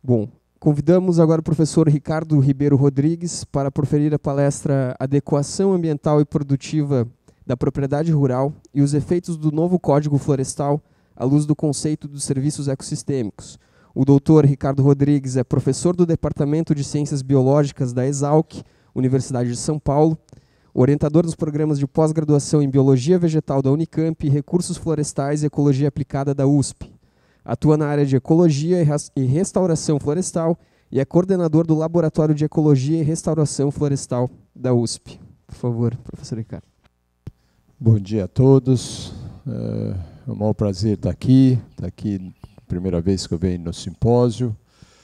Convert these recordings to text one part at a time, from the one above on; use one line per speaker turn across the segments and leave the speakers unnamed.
Bom, convidamos agora o professor Ricardo Ribeiro Rodrigues para proferir a palestra Adequação Ambiental e Produtiva da Propriedade Rural e os efeitos do novo Código Florestal à luz do conceito dos serviços ecossistêmicos. O doutor Ricardo Rodrigues é professor do Departamento de Ciências Biológicas da Exalc, Universidade de São Paulo, orientador dos programas de pós-graduação em Biologia Vegetal da Unicamp e Recursos Florestais e Ecologia Aplicada da USP. Atua na área de Ecologia e Restauração Florestal e é coordenador do Laboratório de Ecologia e Restauração Florestal da USP. Por favor, professor Ricardo.
Bom dia a todos. É um maior prazer estar aqui. Primeira vez que eu venho no simpósio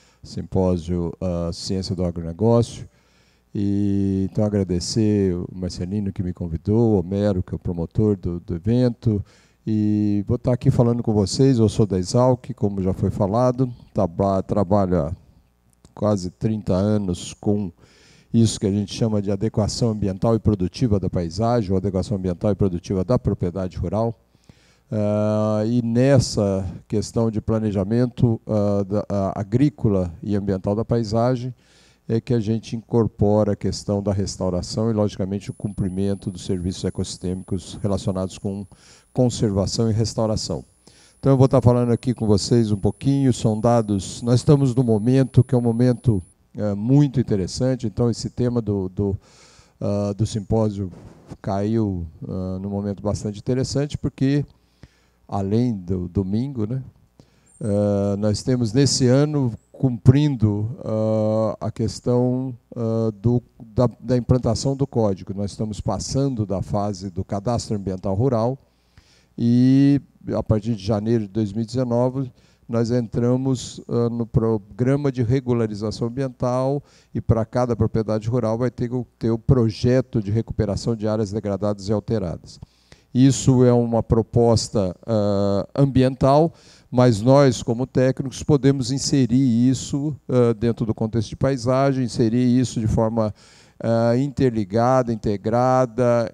Ciência do Agronegócio. E, então, agradecer o Marcelino que me convidou, o Homero, que é o promotor do evento. E vou estar aqui falando com vocês. Eu sou da Exalc, como já foi falado. Trabalho há quase 30 anos com isso que a gente chama de adequação ambiental e produtiva da paisagem, ou adequação ambiental e produtiva da propriedade rural. E nessa questão de planejamento agrícola e ambiental da paisagem é que a gente incorpora a questão da restauração e, logicamente, o cumprimento dos serviços ecossistêmicos relacionados com conservação e restauração. Então, eu vou estar falando aqui com vocês um pouquinho, são dados... Nós estamos num momento que é um momento muito interessante, então esse tema do simpósio caiu num momento bastante interessante, porque, além do domingo, né, nós temos nesse ano cumprindo a questão da implantação do código. Nós estamos passando da fase do cadastro ambiental rural e, a partir de janeiro de 2019, nós entramos no programa de regularização ambiental e, para cada propriedade rural, vai ter o projeto de recuperação de áreas degradadas e alteradas. Isso é uma proposta ambiental, mas nós, como técnicos, podemos inserir isso dentro do contexto de paisagem, inserir isso de forma interligada, integrada,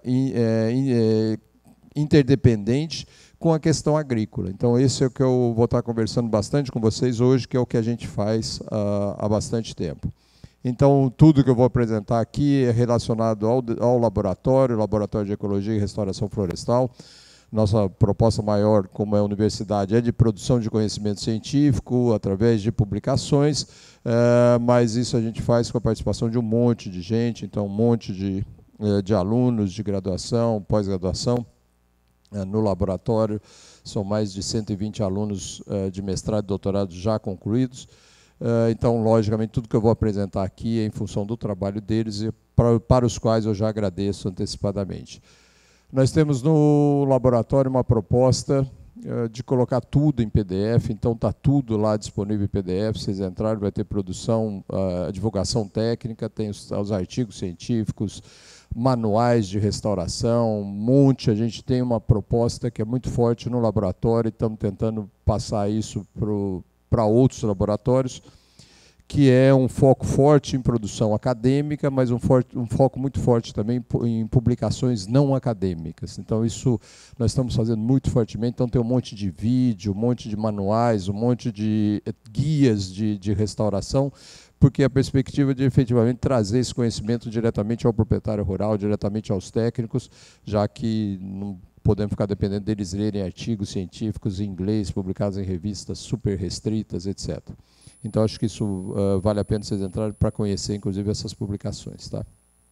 interdependente com a questão agrícola. Então, esse é o que eu vou estar conversando bastante com vocês hoje, que é o que a gente faz há bastante tempo. Então, tudo que eu vou apresentar aqui é relacionado ao laboratório de Ecologia e Restauração Florestal. Nossa proposta maior, como é a universidade, é de produção de conhecimento científico, através de publicações, mas isso a gente faz com a participação de um monte de gente, então um monte de alunos de graduação, pós-graduação, no laboratório. São mais de 120 alunos de mestrado e doutorado já concluídos. Então, logicamente, tudo que eu vou apresentar aqui é em função do trabalho deles e para os quais eu já agradeço antecipadamente. Nós temos no laboratório uma proposta de colocar tudo em PDF, então está tudo lá disponível em PDF. Vocês entrarem, vai ter produção, divulgação técnica, tem os artigos científicos, manuais de restauração, um monte. A gente tem uma proposta que é muito forte no laboratório e estamos tentando passar isso para outros laboratórios, que é um foco forte em produção acadêmica, mas um foco muito forte também em publicações não acadêmicas. Então, isso nós estamos fazendo muito fortemente. Então, tem um monte de vídeo, um monte de manuais, um monte de guias de restauração, porque a perspectiva de efetivamente trazer esse conhecimento diretamente ao proprietário rural, diretamente aos técnicos, já que não podemos ficar dependendo deles lerem artigos científicos em inglês, publicados em revistas super restritas, etc. Então, acho que isso vale a pena vocês entrarem para conhecer, inclusive, essas publicações. Tá?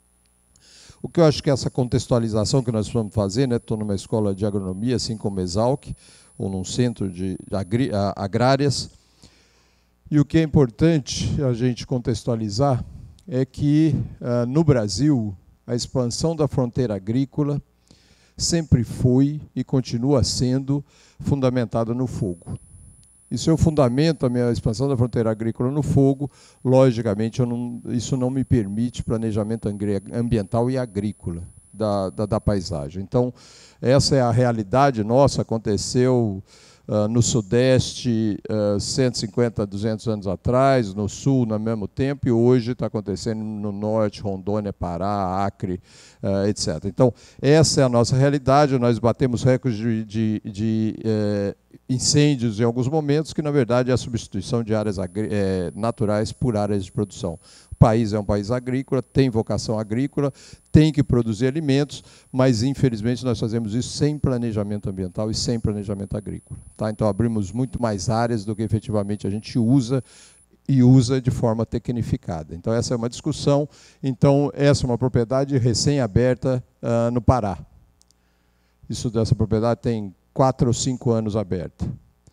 O que eu acho que essa contextualização que nós vamos fazer, né, estou numa escola de agronomia, assim como Exalc, ou num centro de agrárias, e o que é importante a gente contextualizar é que, no Brasil, a expansão da fronteira agrícola sempre foi e continua sendo fundamentada no fogo. E se eu fundamento a minha expansão da fronteira agrícola no fogo, logicamente isso não me permite planejamento ambiental e agrícola da paisagem. Então, essa é a realidade nossa. Aconteceu no Sudeste 150, 200 anos atrás, no Sul no mesmo tempo, e hoje está acontecendo no Norte, Rondônia, Pará, Acre, etc. Então, essa é a nossa realidade. Nós batemos recordes de incêndios em alguns momentos, que na verdade é a substituição de áreas naturais por áreas de produção. O país é um país agrícola, tem vocação agrícola, tem que produzir alimentos, mas infelizmente nós fazemos isso sem planejamento ambiental e sem planejamento agrícola. Tá? Então abrimos muito mais áreas do que efetivamente a gente usa, e usa de forma tecnificada. Então essa é uma discussão. Então essa é uma propriedade recém-aberta no Pará. Isso dessa propriedade tem 4 ou 5 anos aberta.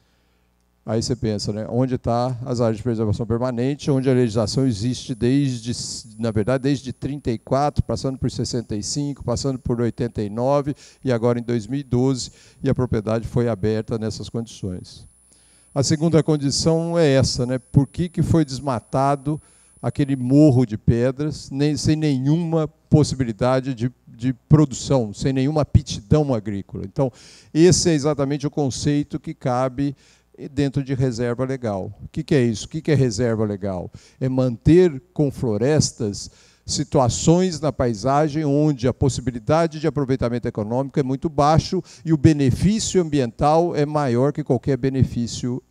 Aí você pensa, né, onde está as áreas de preservação permanente, onde a legislação existe desde, na verdade, desde 34, passando por 65, passando por 89 e agora em 2012, e a propriedade foi aberta nessas condições. A segunda condição é essa, né, por que foi desmatado aquele morro de pedras, sem nenhuma possibilidade de produção, sem nenhuma aptidão agrícola. Então, esse é exatamente o conceito que cabe dentro de reserva legal. O que é isso? O que é reserva legal? É manter com florestas situações na paisagem onde a possibilidade de aproveitamento econômico é muito baixo e o benefício ambiental é maior que qualquer benefício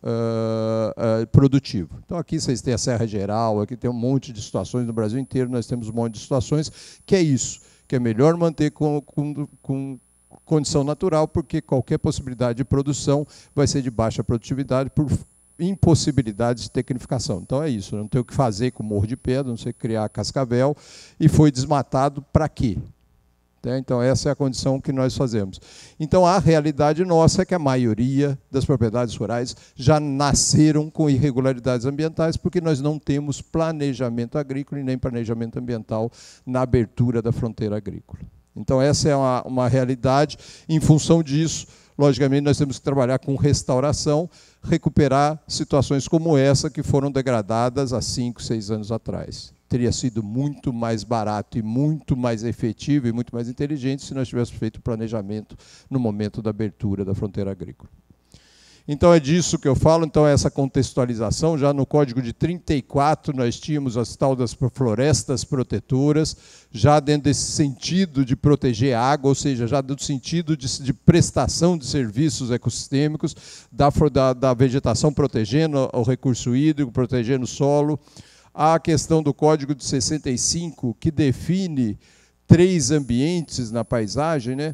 produtivo. Então aqui vocês têm a Serra Geral, aqui tem um monte de situações no Brasil inteiro, nós temos um monte de situações que é isso, que é melhor manter com condição natural, porque qualquer possibilidade de produção vai ser de baixa produtividade por impossibilidades de tecnificação. Então é isso, não tem o que fazer com o morro de pedra, não sei criar cascavel, e foi desmatado para quê? Então essa é a condição que nós fazemos. Então a realidade nossa é que a maioria das propriedades rurais já nasceram com irregularidades ambientais, porque nós não temos planejamento agrícola e nem planejamento ambiental na abertura da fronteira agrícola. Então essa é uma realidade. Em função disso, logicamente, nós temos que trabalhar com restauração, recuperar situações como essa que foram degradadas há 5, 6 anos atrás. Teria sido muito mais barato e muito mais efetivo e muito mais inteligente se nós tivéssemos feito o planejamento no momento da abertura da fronteira agrícola. Então é disso que eu falo, então essa contextualização, já no Código de 34 nós tínhamos as tal das florestas protetoras, já dentro desse sentido de proteger a água, ou seja, já do sentido de prestação de serviços ecossistêmicos, da vegetação protegendo o recurso hídrico, protegendo o solo. Há a questão do Código de 65, que define 3 ambientes na paisagem, né?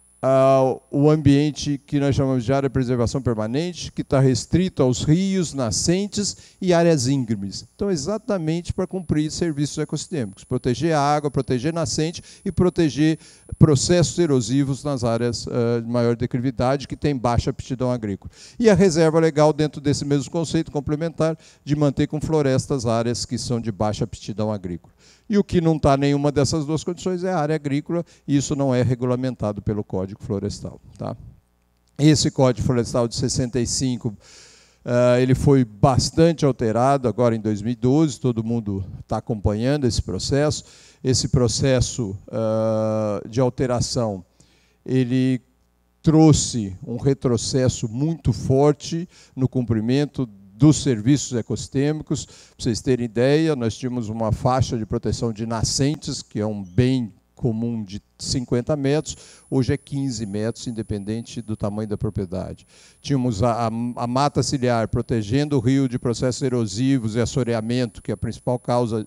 O ambiente que nós chamamos de área de preservação permanente, que está restrito aos rios, nascentes e áreas íngremes. Então, exatamente para cumprir serviços ecossistêmicos, proteger a água, proteger nascente e proteger processos erosivos nas áreas de maior declividade, que tem baixa aptidão agrícola. E a reserva legal, dentro desse mesmo conceito complementar, de manter com florestas áreas que são de baixa aptidão agrícola. E o que não está nenhuma dessas duas condições é a área agrícola, e isso não é regulamentado pelo Código Florestal. Tá? Esse Código Florestal de 65, ele foi bastante alterado agora em 2012, todo mundo está acompanhando esse processo. Esse processo de alteração, ele trouxe um retrocesso muito forte no cumprimento dos serviços ecossistêmicos. Para vocês terem ideia, nós tínhamos uma faixa de proteção de nascentes, que é um bem comum de 50 metros, hoje é 15 metros, independente do tamanho da propriedade. Tínhamos a mata ciliar protegendo o rio de processos erosivos e assoreamento, que é a principal causa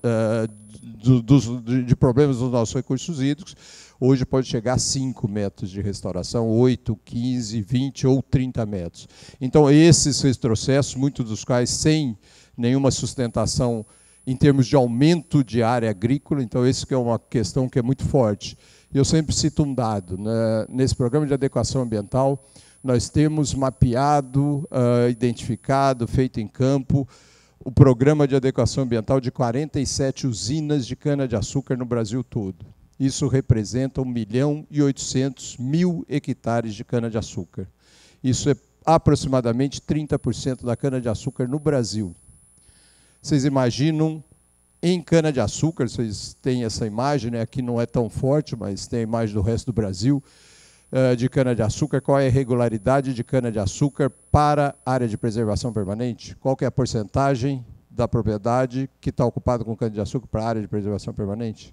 de problemas dos nossos recursos hídricos. Hoje pode chegar a 5 metros de restauração, 8, 15, 20 ou 30 metros. Então, esses retrocessos, muitos dos quais sem nenhuma sustentação em termos de aumento de área agrícola, então isso que é uma questão que é muito forte. Eu sempre cito um dado, né? Nesse programa de adequação ambiental, nós temos mapeado, identificado, feito em campo, o programa de adequação ambiental de 47 usinas de cana-de-açúcar no Brasil todo. Isso representa 1.800.000 hectares de cana-de-açúcar. Isso é aproximadamente 30% da cana-de-açúcar no Brasil. Vocês imaginam, em cana-de-açúcar, vocês têm essa imagem, né? Aqui não é tão forte, mas tem a imagem do resto do Brasil, de cana-de-açúcar, qual é a regularidade de cana-de-açúcar para a área de preservação permanente? Qual que é a porcentagem da propriedade que está ocupada com cana-de-açúcar para a área de preservação permanente?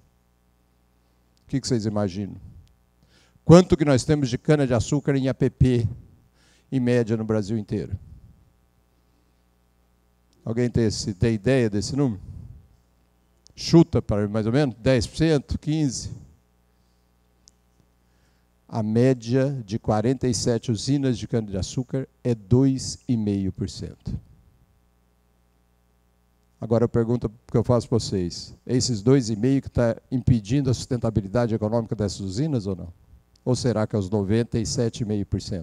O que vocês imaginam? Quanto que nós temos de cana-de-açúcar em APP, em média, no Brasil inteiro? Alguém tem ideia desse número? Chuta para mais ou menos 10%, 15%? A média de 47 usinas de cana-de-açúcar é 2,5%. Agora a pergunta que eu faço para vocês, é esses 2,5% que está impedindo a sustentabilidade econômica dessas usinas ou não? Ou será que é os 97,5%?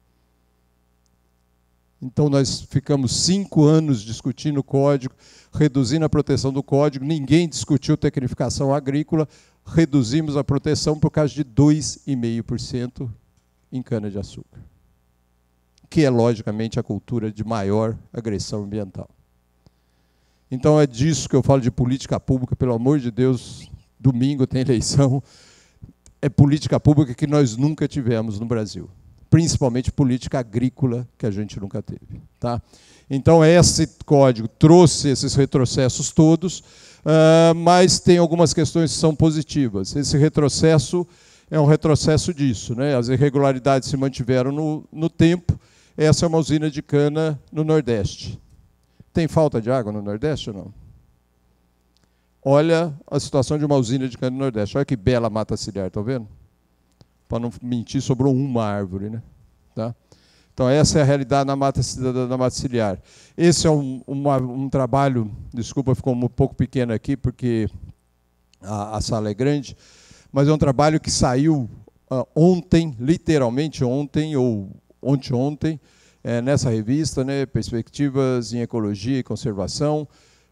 Então nós ficamos 5 anos discutindo o código, reduzindo a proteção do código, ninguém discutiu tecnificação agrícola, reduzimos a proteção por causa de 2,5% em cana-de-açúcar, que é logicamente a cultura de maior agressão ambiental. Então é disso que eu falo de política pública, pelo amor de Deus, domingo tem eleição, é política pública que nós nunca tivemos no Brasil. Principalmente política agrícola, que a gente nunca teve. Tá? Então, esse código trouxe esses retrocessos todos, mas tem algumas questões que são positivas. Esse retrocesso é um retrocesso disso, né? As irregularidades se mantiveram no tempo. Essa é uma usina de cana no Nordeste. Tem falta de água no Nordeste ou não? Olha a situação de uma usina de cana no Nordeste. Olha que bela mata ciliar, estão vendo? Para não mentir, sobrou uma árvore, né? Tá? Então, essa é a realidade na mata ciliar. Esse é um trabalho, desculpa, ficou um pouco pequeno aqui, porque a sala é grande, mas é um trabalho que saiu ontem, literalmente ontem, ou ontem, nessa revista, né, Perspectivas em Ecologia e Conservação,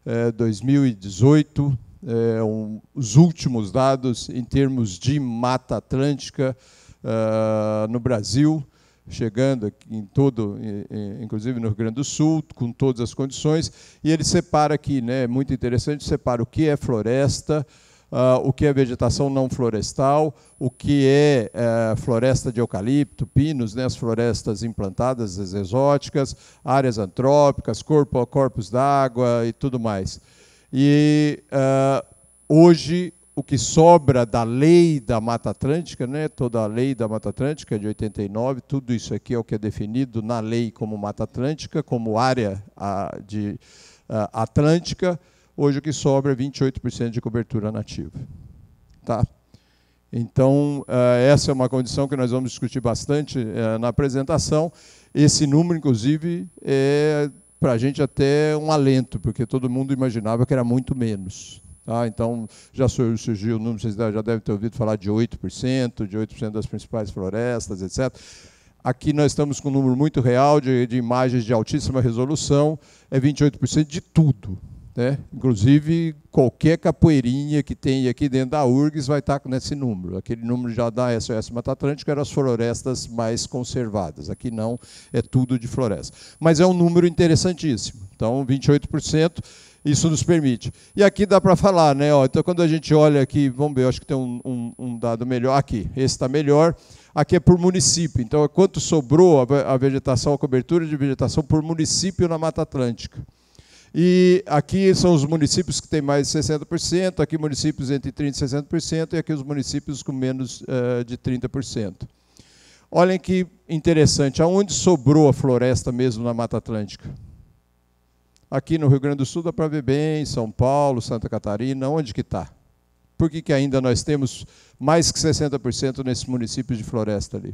2018, os últimos dados em termos de Mata Atlântica no Brasil, chegando aqui inclusive no Rio Grande do Sul, com todas as condições, e ele separa aqui, né, muito interessante, separa o que é floresta, o que é vegetação não florestal, o que é floresta de eucalipto, pinos, né, as florestas implantadas, as exóticas, áreas antrópicas, corpos d'água e tudo mais. E hoje o que sobra da lei da Mata Atlântica, né, toda a lei da Mata Atlântica de 89, tudo isso aqui é o que é definido na lei como Mata Atlântica, como área atlântica, hoje o que sobra é 28% de cobertura nativa. Tá? Então, essa é uma condição que nós vamos discutir bastante na apresentação. Esse número, inclusive, é para a gente até um alento, porque todo mundo imaginava que era muito menos. Tá? Então, já surgiu o número, vocês já devem ter ouvido falar de 8% das principais florestas, etc. Aqui nós estamos com um número muito real de imagens de altíssima resolução, é 28% de tudo. Né? Inclusive, qualquer capoeirinha que tem aqui dentro da URGS vai estar nesse número. Aquele número já da SOS Mata Atlântica eram as florestas mais conservadas. Aqui não, é tudo de floresta. Mas é um número interessantíssimo. Então, 28%, isso nos permite. E aqui dá para falar, né? Ó, então, quando a gente olha aqui, vamos ver, eu acho que tem um dado melhor. Aqui, esse está melhor. Aqui é por município. Então, quanto sobrou a vegetação, a cobertura de vegetação por município na Mata Atlântica. E aqui são os municípios que têm mais de 60%, aqui municípios entre 30% e 60%, e aqui os municípios com menos de 30%. Olhem que interessante, aonde sobrou a floresta mesmo na Mata Atlântica? Aqui no Rio Grande do Sul dá para ver bem, São Paulo, Santa Catarina, onde que está? Por que ainda nós temos mais que 60% nesses municípios de floresta ali?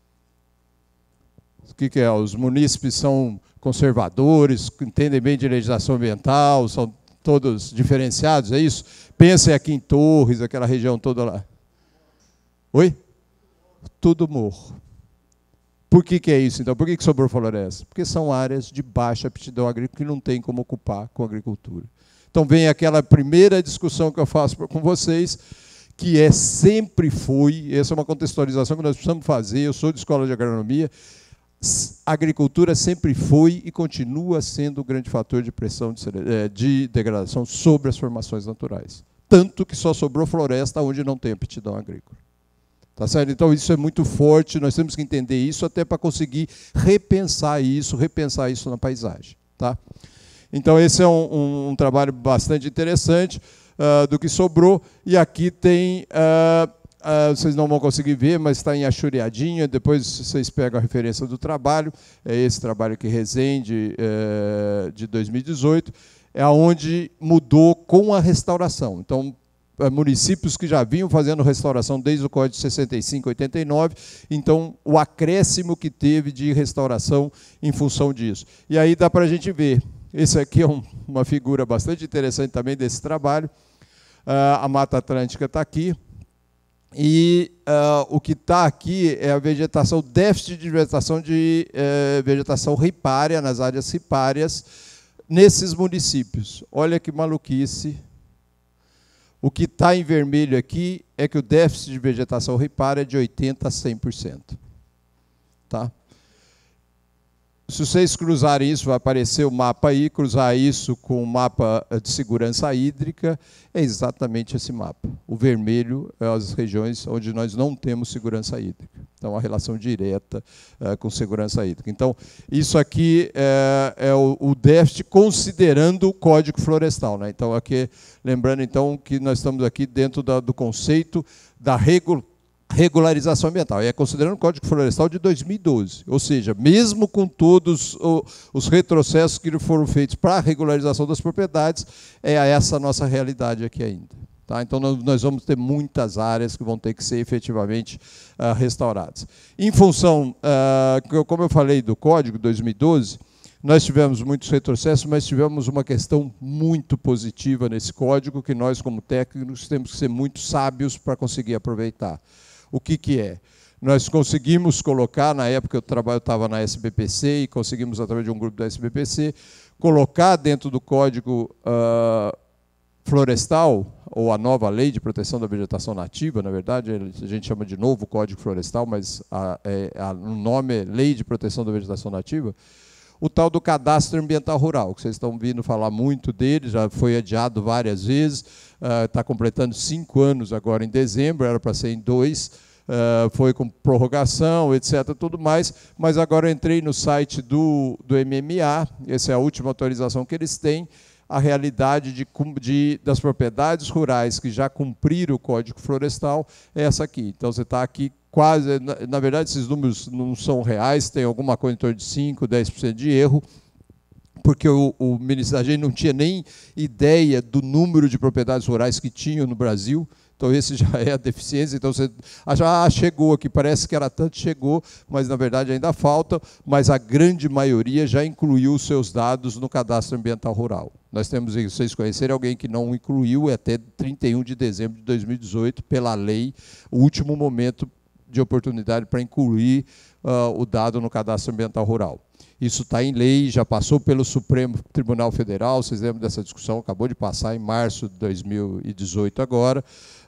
O que é? Os munícipes são conservadores, entendem bem de legislação ambiental, são todos diferenciados, é isso? Pensem aqui em Torres, aquela região toda lá. Oi? Tudo morro. Por que é isso, então? Por que sobrou floresta? Porque são áreas de baixa aptidão agrícola que não tem como ocupar com agricultura. Então vem aquela primeira discussão que eu faço com vocês, que sempre foi, essa é uma contextualização que nós precisamos fazer, eu sou de escola de agronomia, a agricultura sempre foi e continua sendo o grande fator de pressão de degradação sobre as formações naturais. Tanto que só sobrou floresta onde não tem aptidão agrícola. Tá certo? Então, isso é muito forte, nós temos que entender isso até para conseguir repensar isso na paisagem. Tá? Então, esse é um trabalho bastante interessante do que sobrou. E aqui tem vocês não vão conseguir ver, mas está em achureadinha. Depois vocês pegam a referência do trabalho. É esse trabalho aqui, Resende, de 2018, é onde mudou com a restauração. Então, municípios que já vinham fazendo restauração desde o Código de 65, 89, então o acréscimo que teve de restauração em função disso. E aí dá para a gente ver. Esse aqui é uma figura bastante interessante também desse trabalho. A Mata Atlântica está aqui. E o que está aqui é a vegetação, déficit de vegetação ripária, nas áreas ripárias, nesses municípios. Olha que maluquice. O que está em vermelho aqui é que o déficit de vegetação ripária é de 80% a 100%. Tá? Se vocês cruzarem isso, vai aparecer o mapa aí, cruzar isso com o mapa de segurança hídrica, é exatamente esse mapa. O vermelho é as regiões onde nós não temos segurança hídrica. Então, a relação direta com segurança hídrica. Então, isso aqui é o déficit considerando o Código Florestal, né? Então, aqui, lembrando então que nós estamos aqui dentro do conceito da regularização ambiental, e é considerando o Código Florestal de 2012, ou seja, mesmo com todos os retrocessos que foram feitos para a regularização das propriedades, é essa a nossa realidade aqui ainda. Tá? Então, nós vamos ter muitas áreas que vão ter que ser efetivamente restauradas. Em função, como eu falei, do Código 2012, nós tivemos muitos retrocessos, mas tivemos uma questão muito positiva nesse código, que nós, como técnicos, temos que ser muito sábios para conseguir aproveitar. O que é? Nós conseguimos colocar, na época eu estava na SBPC, e conseguimos, através de um grupo da SBPC, colocar dentro do Código Florestal, ou a nova Lei de Proteção da Vegetação Nativa, na verdade, a gente chama de novo Código Florestal, mas o nome é Lei de Proteção da Vegetação Nativa, o tal do Cadastro Ambiental Rural, que vocês estão vindo falar muito dele, já foi adiado várias vezes, está completando 5 anos agora em dezembro, era para ser em 2, foi com prorrogação, etc., tudo mais, mas agora eu entrei no site do MMA, essa é a última atualização que eles têm, a realidade das propriedades rurais que já cumpriram o Código Florestal é essa aqui. Então, você está aqui quase, na verdade, esses números não são reais, tem alguma coisa em torno de 5%, 10% de erro, porque a gente não tinha nem ideia do número de propriedades rurais que tinham no Brasil. Então, esse já é a deficiência. Então, você já chegou aqui, parece que era tanto, chegou, mas, na verdade, ainda falta, mas a grande maioria já incluiu os seus dados no Cadastro Ambiental Rural. Nós temos, se vocês conhecerem alguém que não incluiu, é até 31 de dezembro de 2018, pela lei, o último momento de oportunidade para incluir o dado no Cadastro Ambiental Rural. Isso está em lei, já passou pelo Supremo Tribunal Federal, vocês lembram dessa discussão, acabou de passar em março de 2018 agora,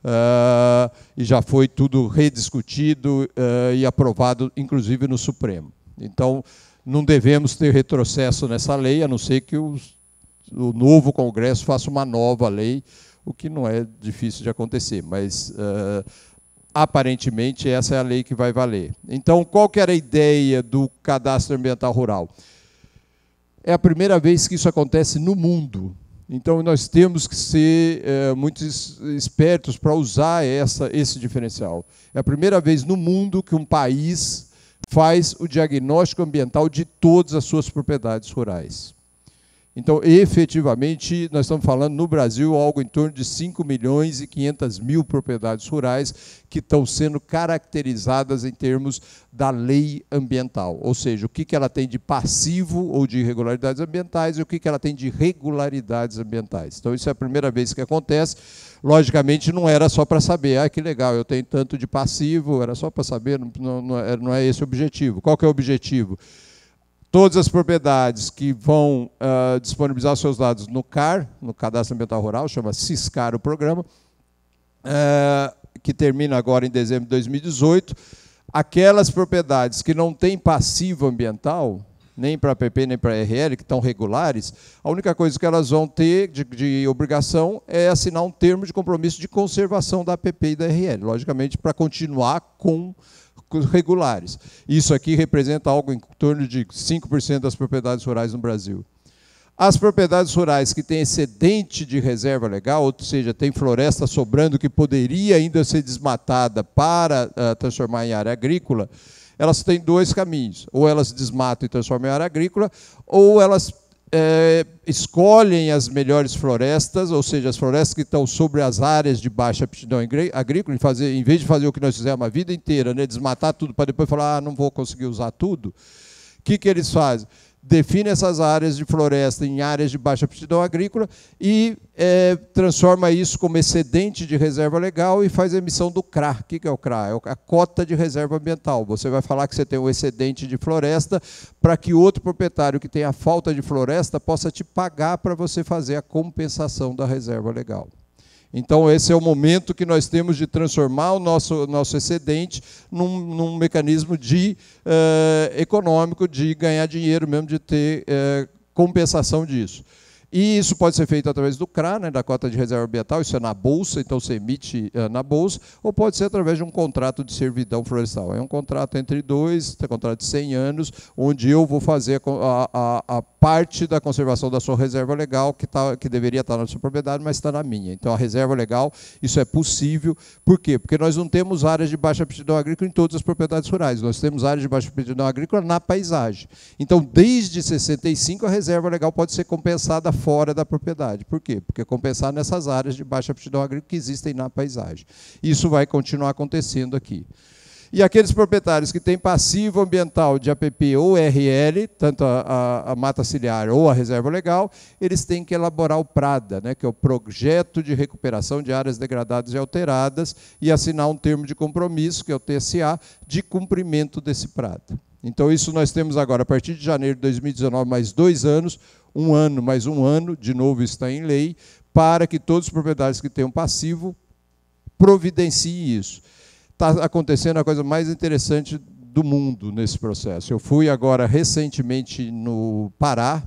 e já foi tudo rediscutido e aprovado, inclusive, no Supremo. Então, não devemos ter retrocesso nessa lei, a não ser que o novo Congresso faça uma nova lei, o que não é difícil de acontecer, mas aparentemente essa é a lei que vai valer. Então, qual que era a ideia do Cadastro Ambiental Rural? É a primeira vez que isso acontece no mundo. Então, nós temos que ser muito espertos para usar esse diferencial. É a primeira vez no mundo que um país faz o diagnóstico ambiental de todas as suas propriedades rurais. Então, efetivamente, nós estamos falando no Brasil algo em torno de 5.500.000 propriedades rurais que estão sendo caracterizadas em termos da lei ambiental, ou seja, o que ela tem de passivo ou de irregularidades ambientais e o que ela tem de regularidades ambientais. Então, isso é a primeira vez que acontece. Logicamente, não era só para saber, que legal, eu tenho tanto de passivo, era só para saber, não é esse o objetivo. Qual que é o objetivo? Todas as propriedades que vão disponibilizar seus dados no CAR, no Cadastro Ambiental Rural, chama CISCAR o programa, que termina agora em dezembro de 2018, aquelas propriedades que não têm passivo ambiental, nem para APP, nem para RL, que estão regulares, a única coisa que elas vão ter de obrigação é assinar um termo de compromisso de conservação da APP e da RL, logicamente, para continuar com regulares. Isso aqui representa algo em torno de 5% das propriedades rurais no Brasil. As propriedades rurais que têm excedente de reserva legal, ou seja, tem floresta sobrando que poderia ainda ser desmatada para transformar em área agrícola, elas têm dois caminhos. Ou elas desmatam e transformam em área agrícola, ou elas escolhem as melhores florestas, ou seja, as florestas que estão sobre as áreas de baixa aptidão agrícola, em vez de fazer o que nós fizemos a vida inteira, né, desmatar tudo para depois falar, não vou conseguir usar tudo, o que eles fazem? Define essas áreas de floresta em áreas de baixa aptidão agrícola e transforma isso como excedente de reserva legal e faz a emissão do CRA. O que é o CRA? É a cota de reserva ambiental. Você vai falar que você tem um excedente de floresta para que outro proprietário que tenha falta de floresta possa te pagar para você fazer a compensação da reserva legal. Então, esse é o momento que nós temos de transformar o nosso excedente num mecanismo econômico, de ganhar dinheiro mesmo, de ter compensação disso. E isso pode ser feito através do CRA, né, da cota de reserva ambiental, isso é na Bolsa, então você emite na Bolsa, ou pode ser através de um contrato de servidão florestal. É um contrato entre dois, é um contrato de 100 anos, onde eu vou fazer a parte da conservação da sua reserva legal, que deveria estar na sua propriedade, mas está na minha. Então, a reserva legal, isso é possível. Por quê? Porque nós não temos áreas de baixa aptidão agrícola em todas as propriedades rurais. Nós temos áreas de baixa aptidão agrícola na paisagem. Então, desde 65, a reserva legal pode ser compensada fora da propriedade. Por quê? Porque compensar nessas áreas de baixa aptidão agrícola que existem na paisagem. Isso vai continuar acontecendo aqui. E aqueles proprietários que têm passivo ambiental de APP ou RL, tanto a mata ciliar ou a reserva legal, eles têm que elaborar o PRADA, né, que é o Projeto de Recuperação de Áreas Degradadas e Alteradas, e assinar um termo de compromisso, que é o TSA, de cumprimento desse PRADA. Então, isso nós temos agora, a partir de janeiro de 2019, mais 2 anos, mais um ano, de novo está em lei, para que todos os proprietários que tenham passivo providenciem isso. Está acontecendo a coisa mais interessante do mundo nesse processo. Eu fui agora recentemente no Pará,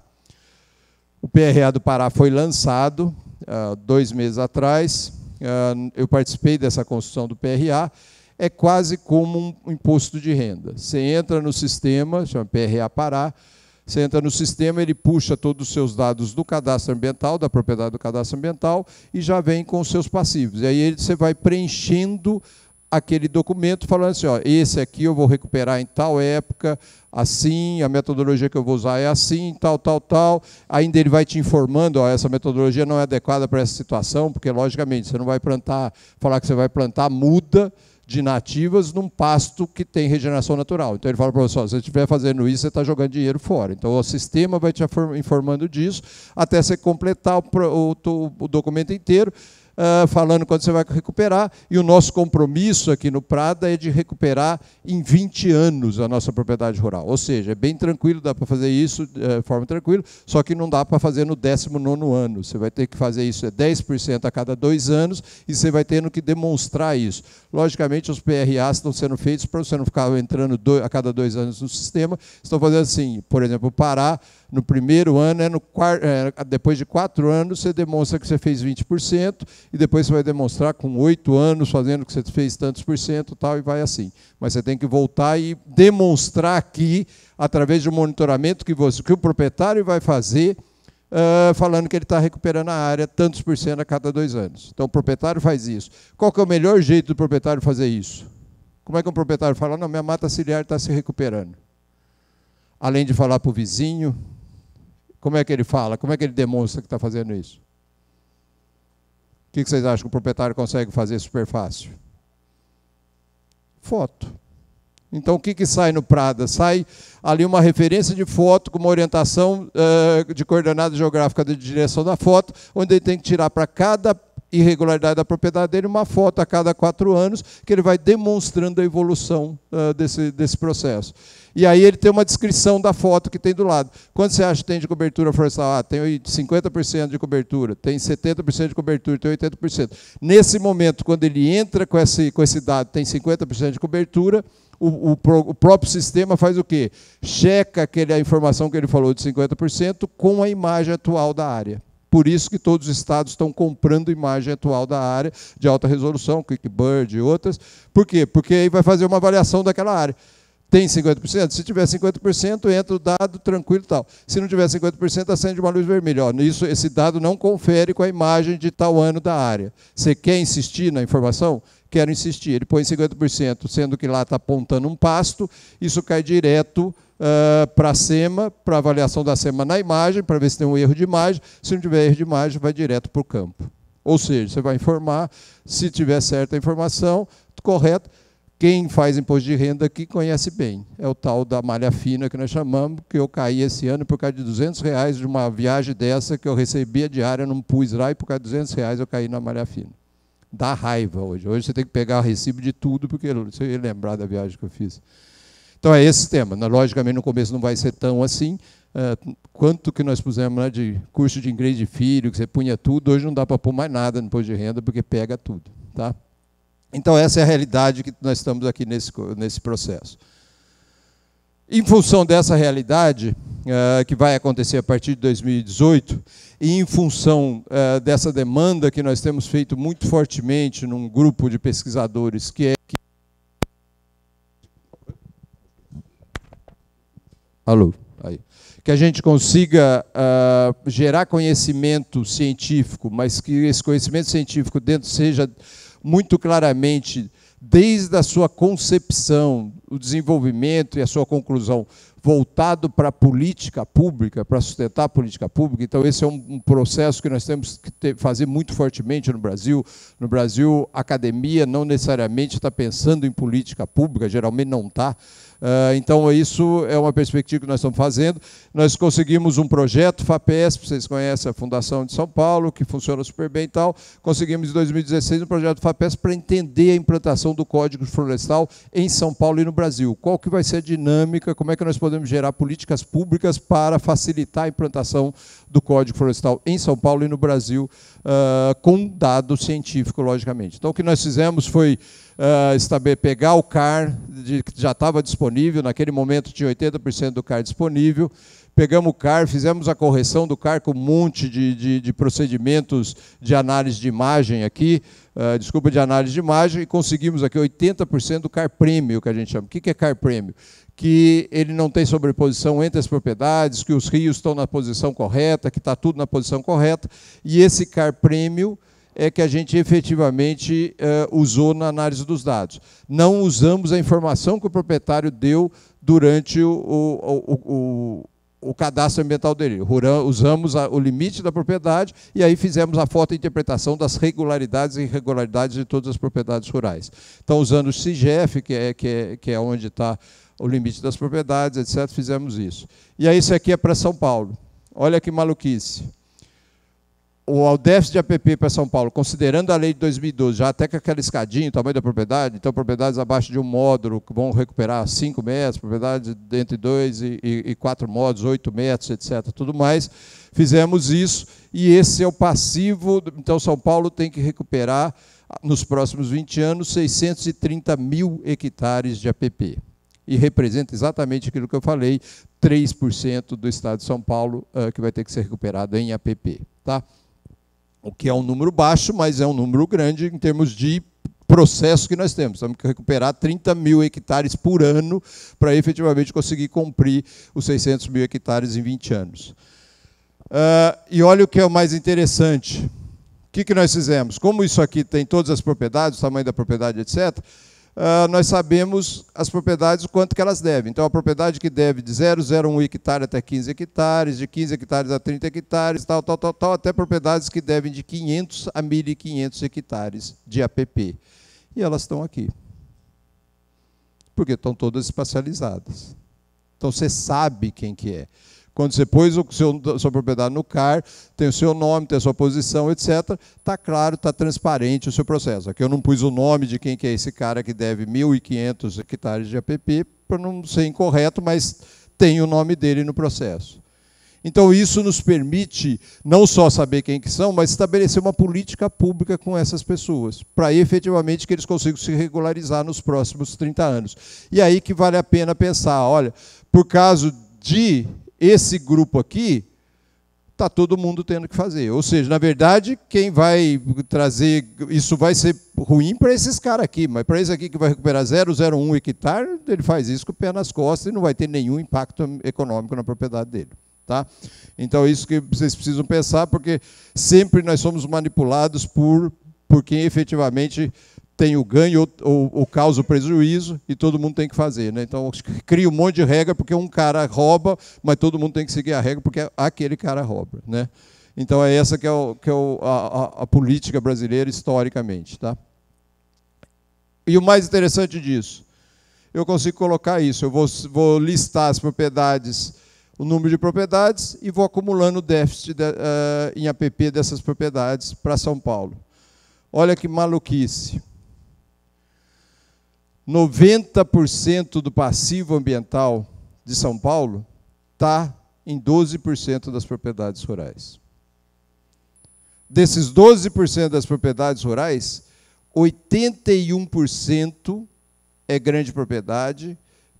o PRA do Pará foi lançado 2 meses atrás, eu participei dessa construção do PRA, é quase como um imposto de renda. Você entra no sistema, chama PRA Pará, você entra no sistema, ele puxa todos os seus dados do cadastro ambiental, da propriedade do cadastro ambiental, e já vem com os seus passivos. E aí você vai preenchendo aquele documento falando assim, ó, esse aqui eu vou recuperar em tal época, assim, a metodologia que eu vou usar é assim, tal. Ainda ele vai te informando, ó, essa metodologia não é adequada para essa situação, porque, logicamente, você não vai falar que você vai plantar muda de nativas num pasto que tem regeneração natural. Então, ele fala para você, ó, se você estiver fazendo isso, você está jogando dinheiro fora. Então, o sistema vai te informando disso, até você completar o documento inteiro, falando quando você vai recuperar, e o nosso compromisso aqui no Prada é de recuperar em 20 anos a nossa propriedade rural. Ou seja, é bem tranquilo, dá para fazer isso de forma tranquila, só que não dá para fazer no 19º ano. Você vai ter que fazer isso 10% a cada 2 anos, e você vai tendo que demonstrar isso. Logicamente, os PRAs estão sendo feitos para você não ficar entrando a cada 2 anos no sistema. Estão fazendo assim, por exemplo, o Pará, no primeiro ano, depois de 4 anos, você demonstra que você fez 20%, e depois você vai demonstrar com 8 anos, fazendo que você fez tantos por cento, tal, e vai assim. Mas você tem que voltar e demonstrar aqui, através de um monitoramento que o proprietário vai fazer, falando que ele está recuperando a área tantos por cento a cada 2 anos. Então, o proprietário faz isso. Qual que é o melhor jeito do proprietário fazer isso? Como é que um proprietário fala, não, minha mata ciliar está se recuperando? Além de falar para o vizinho, como é que ele fala? Como é que ele demonstra que está fazendo isso? O que vocês acham que o proprietário consegue fazer super fácil? Foto. Então, o que sai no Prada? Sai ali uma referência de foto com uma orientação de coordenada geográfica de direção da foto, onde ele tem que tirar para cada irregularidade da propriedade dele uma foto a cada 4 anos, que ele vai demonstrando a evolução desse processo. E aí ele tem uma descrição da foto que tem do lado. Quanto você acha que tem de cobertura florestal? Tem 50% de cobertura, tem 70% de cobertura, tem 80%. Nesse momento, quando ele entra com esse dado, tem 50% de cobertura, o próprio sistema faz o quê? Checa a informação que ele falou de 50% com a imagem atual da área. Por isso que todos os estados estão comprando imagem atual da área de alta resolução, QuickBird e outras. Por quê? Porque aí vai fazer uma avaliação daquela área. Tem 50%? Se tiver 50%, entra o dado tranquilo e tal. Se não tiver 50%, acende uma luz vermelha. Ó, esse dado não confere com a imagem de tal ano da área. Você quer insistir na informação? Quero insistir. Ele põe 50%, sendo que lá está apontando um pasto, isso cai direto para a SEMA, para a avaliação da SEMA na imagem, para ver se tem um erro de imagem. Se não tiver erro de imagem, vai direto para o campo. Ou seja, você vai informar, se tiver certa informação, correto. Quem faz imposto de renda aqui conhece bem. É o tal da malha fina que nós chamamos, que eu caí esse ano por causa de R$200 de uma viagem dessa que eu recebia diária, não pus lá, e por causa de R$200 eu caí na malha fina. Dá raiva hoje. Hoje você tem que pegar o recibo de tudo, porque você ia lembrar da viagem que eu fiz. Então é esse tema. Logicamente, no começo não vai ser tão assim. Quanto que nós pusemos de curso de inglês de filho, que você punha tudo, hoje não dá para pôr mais nada no imposto de renda, porque pega tudo. Tá? Então, essa é a realidade que nós estamos aqui nesse processo. Em função dessa realidade, que vai acontecer a partir de 2018, e em função dessa demanda que nós temos feito muito fortemente num grupo de pesquisadores, que a gente consiga gerar conhecimento científico, mas que esse conhecimento científico dentro seja muito claramente, desde a sua concepção, o desenvolvimento e a sua conclusão, voltado para a política pública, para sustentar a política pública. Então, esse é um processo que nós temos que fazer muito fortemente no Brasil. No Brasil, a academia não necessariamente está pensando em política pública, geralmente não está. Então, isso é uma perspectiva que nós estamos fazendo. Nós conseguimos um projeto, FAPESP, vocês conhecem a Fundação de São Paulo, que funciona super bem e tal. Conseguimos, em 2016, um projeto FAPESP para entender a implantação do Código Florestal em São Paulo e no Brasil. Qual que vai ser a dinâmica, como é que nós podemos gerar políticas públicas para facilitar a implantação do Código Florestal em São Paulo e no Brasil, com dado científico, logicamente. Então, o que nós fizemos foi pegar o CAR, que já estava disponível, naquele momento tinha 80% do CAR disponível, pegamos o CAR, fizemos a correção do CAR com um monte de procedimentos de análise de imagem aqui, de análise de imagem, e conseguimos aqui 80% do CAR prêmio, que a gente chama. O que é CAR prêmio? Que ele não tem sobreposição entre as propriedades, que os rios estão na posição correta, que está tudo na posição correta, e esse CAR prêmio é que a gente efetivamente usou na análise dos dados. Não usamos a informação que o proprietário deu durante o cadastro ambiental dele. Usamos o limite da propriedade e aí fizemos a fotointerpretação das regularidades e irregularidades de todas as propriedades rurais. Então, usando o CIGEF, que é onde está o limite das propriedades, etc., fizemos isso. E aí, isso aqui é para São Paulo. Olha que maluquice. O déficit de APP para São Paulo, considerando a lei de 2012, já até com aquela escadinha, o tamanho da propriedade, então propriedades abaixo de um módulo que vão recuperar 5 metros, propriedades entre 2 e 4 módulos, 8 metros, etc., tudo mais, fizemos isso, e esse é o passivo. Então, São Paulo tem que recuperar, nos próximos 20 anos, 630 mil hectares de APP. E representa exatamente aquilo que eu falei, 3% do estado de São Paulo que vai ter que ser recuperado em APP. Tá? O que é um número baixo, mas é um número grande em termos de processo que nós temos. Temos que recuperar 30 mil hectares por ano para efetivamente conseguir cumprir os 600 mil hectares em 20 anos. E olha o que é o mais interessante. O que nós fizemos? Como isso aqui tem todas as propriedades, o tamanho da propriedade, etc., nós sabemos as propriedades, o quanto que elas devem. Então, a propriedade que deve de 0,01 hectare até 15 hectares, de 15 hectares a 30 hectares, tal, até propriedades que devem de 500 a 1.500 hectares de APP. E elas estão aqui. Porque estão todas espacializadas. Então, você sabe quem que é. Quando você pôs a sua propriedade no CAR, tem o seu nome, tem a sua posição, etc., está claro, está transparente o seu processo. Aqui eu não pus o nome de quem que é esse cara que deve 1.500 hectares de APP, para não ser incorreto, mas tem o nome dele no processo. Então, isso nos permite não só saber quem que são, mas estabelecer uma política pública com essas pessoas, para efetivamente que eles consigam se regularizar nos próximos 30 anos. E aí que vale a pena pensar, olha, por caso de esse grupo aqui está todo mundo tendo que fazer. Ou seja, na verdade, quem vai trazer... Isso vai ser ruim para esses caras aqui, mas para esse aqui que vai recuperar 0,01 hectare, ele faz isso com o pé nas costas e não vai ter nenhum impacto econômico na propriedade dele. Tá? Então, isso que vocês precisam pensar, porque sempre nós somos manipulados por quem efetivamente tem o ganho ou causa o prejuízo, e todo mundo tem que fazer. Né? Então, cria um monte de regra porque um cara rouba, mas todo mundo tem que seguir a regra porque aquele cara rouba. Né? Então, é essa que é, a política brasileira historicamente. Tá? E o mais interessante disso, eu consigo colocar isso, eu vou listar as propriedades, o número de propriedades, e vou acumulando o déficit em APP dessas propriedades para São Paulo. Olha que maluquice. 90% do passivo ambiental de São Paulo está em 12% das propriedades rurais. Desses 12% das propriedades rurais, 81% é grande propriedade,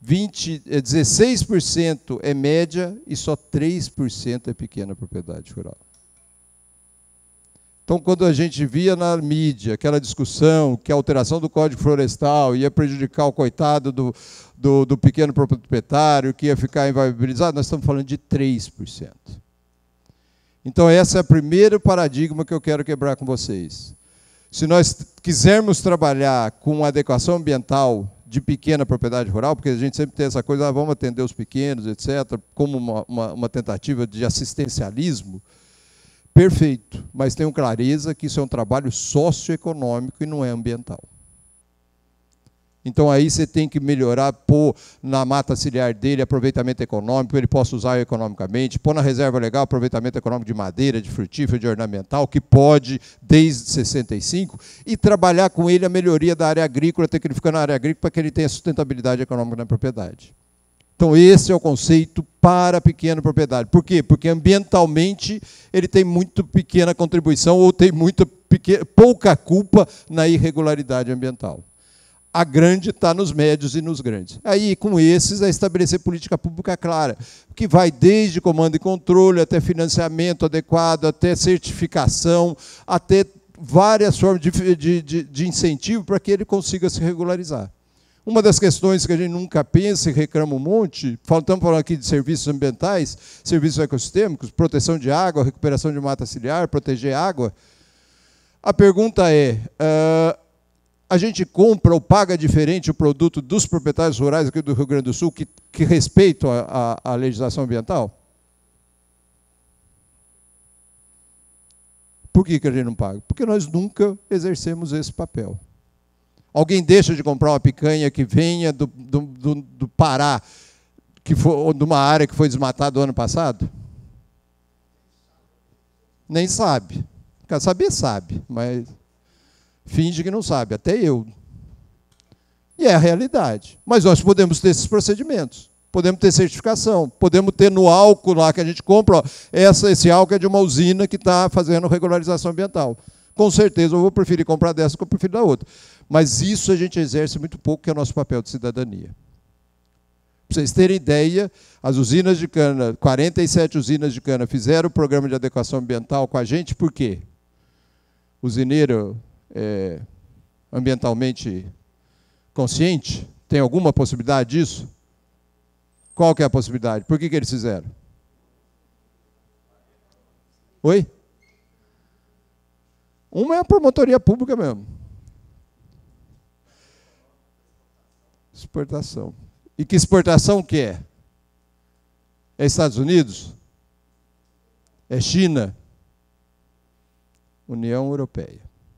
16% é média e só 3% é pequena propriedade rural. Então, quando a gente via na mídia aquela discussão que a alteração do Código Florestal ia prejudicar o coitado do pequeno proprietário, que ia ficar inviabilizado, nós estamos falando de 3%. Então, esse é o primeiro paradigma que eu quero quebrar com vocês. Se nós quisermos trabalhar com adequação ambiental de pequena propriedade rural, porque a gente sempre tem essa coisa, vamos atender os pequenos, etc., como uma tentativa de assistencialismo, perfeito, mas tenham clareza que isso é um trabalho socioeconômico e não é ambiental. Então, aí você tem que melhorar, pôr na mata ciliar dele aproveitamento econômico, ele possa usar economicamente, pôr na reserva legal aproveitamento econômico de madeira, de frutífero, de ornamental, que pode desde 65, e trabalhar com ele a melhoria da área agrícola, tecnificando a área agrícola para que ele tenha sustentabilidade econômica na propriedade. Então, esse é o conceito para a pequena propriedade. Por quê? Porque ambientalmente ele tem muito pequena contribuição ou tem pouca culpa na irregularidade ambiental. A grande está nos médios e nos grandes. Aí, com esses, é estabelecer política pública clara, que vai desde comando e controle, até financiamento adequado, até certificação, até várias formas de incentivo para que ele consiga se regularizar. Uma das questões que a gente nunca pensa e reclama um monte, estamos falando aqui de serviços ambientais, serviços ecossistêmicos, proteção de água, recuperação de mata ciliar, proteger água. A pergunta é, a gente compra ou paga diferente o produto dos proprietários rurais aqui do Rio Grande do Sul que respeitam a legislação ambiental? Por que a gente não paga? Porque nós nunca exercemos esse papel. Alguém deixa de comprar uma picanha que venha do Pará, ou de uma área que foi desmatada no ano passado? Nem sabe. Quer saber, sabe, mas finge que não sabe, até eu. E é a realidade. Mas nós podemos ter esses procedimentos, podemos ter certificação, podemos ter no álcool lá que a gente compra, ó, esse álcool é de uma usina que está fazendo regularização ambiental. Com certeza eu vou preferir comprar dessa que eu prefiro da outra. Mas isso a gente exerce muito pouco, que é o nosso papel de cidadania. Para vocês terem ideia, as usinas de cana, 47 usinas de cana, fizeram o programa de adequação ambiental com a gente, por quê? O usineiro ambientalmente consciente? Tem alguma possibilidade disso? Qual que é a possibilidade? Por que eles fizeram? Oi? Uma é a promotoria pública mesmo. Exportação. E que exportação que é? É Estados Unidos? É China? União Europeia.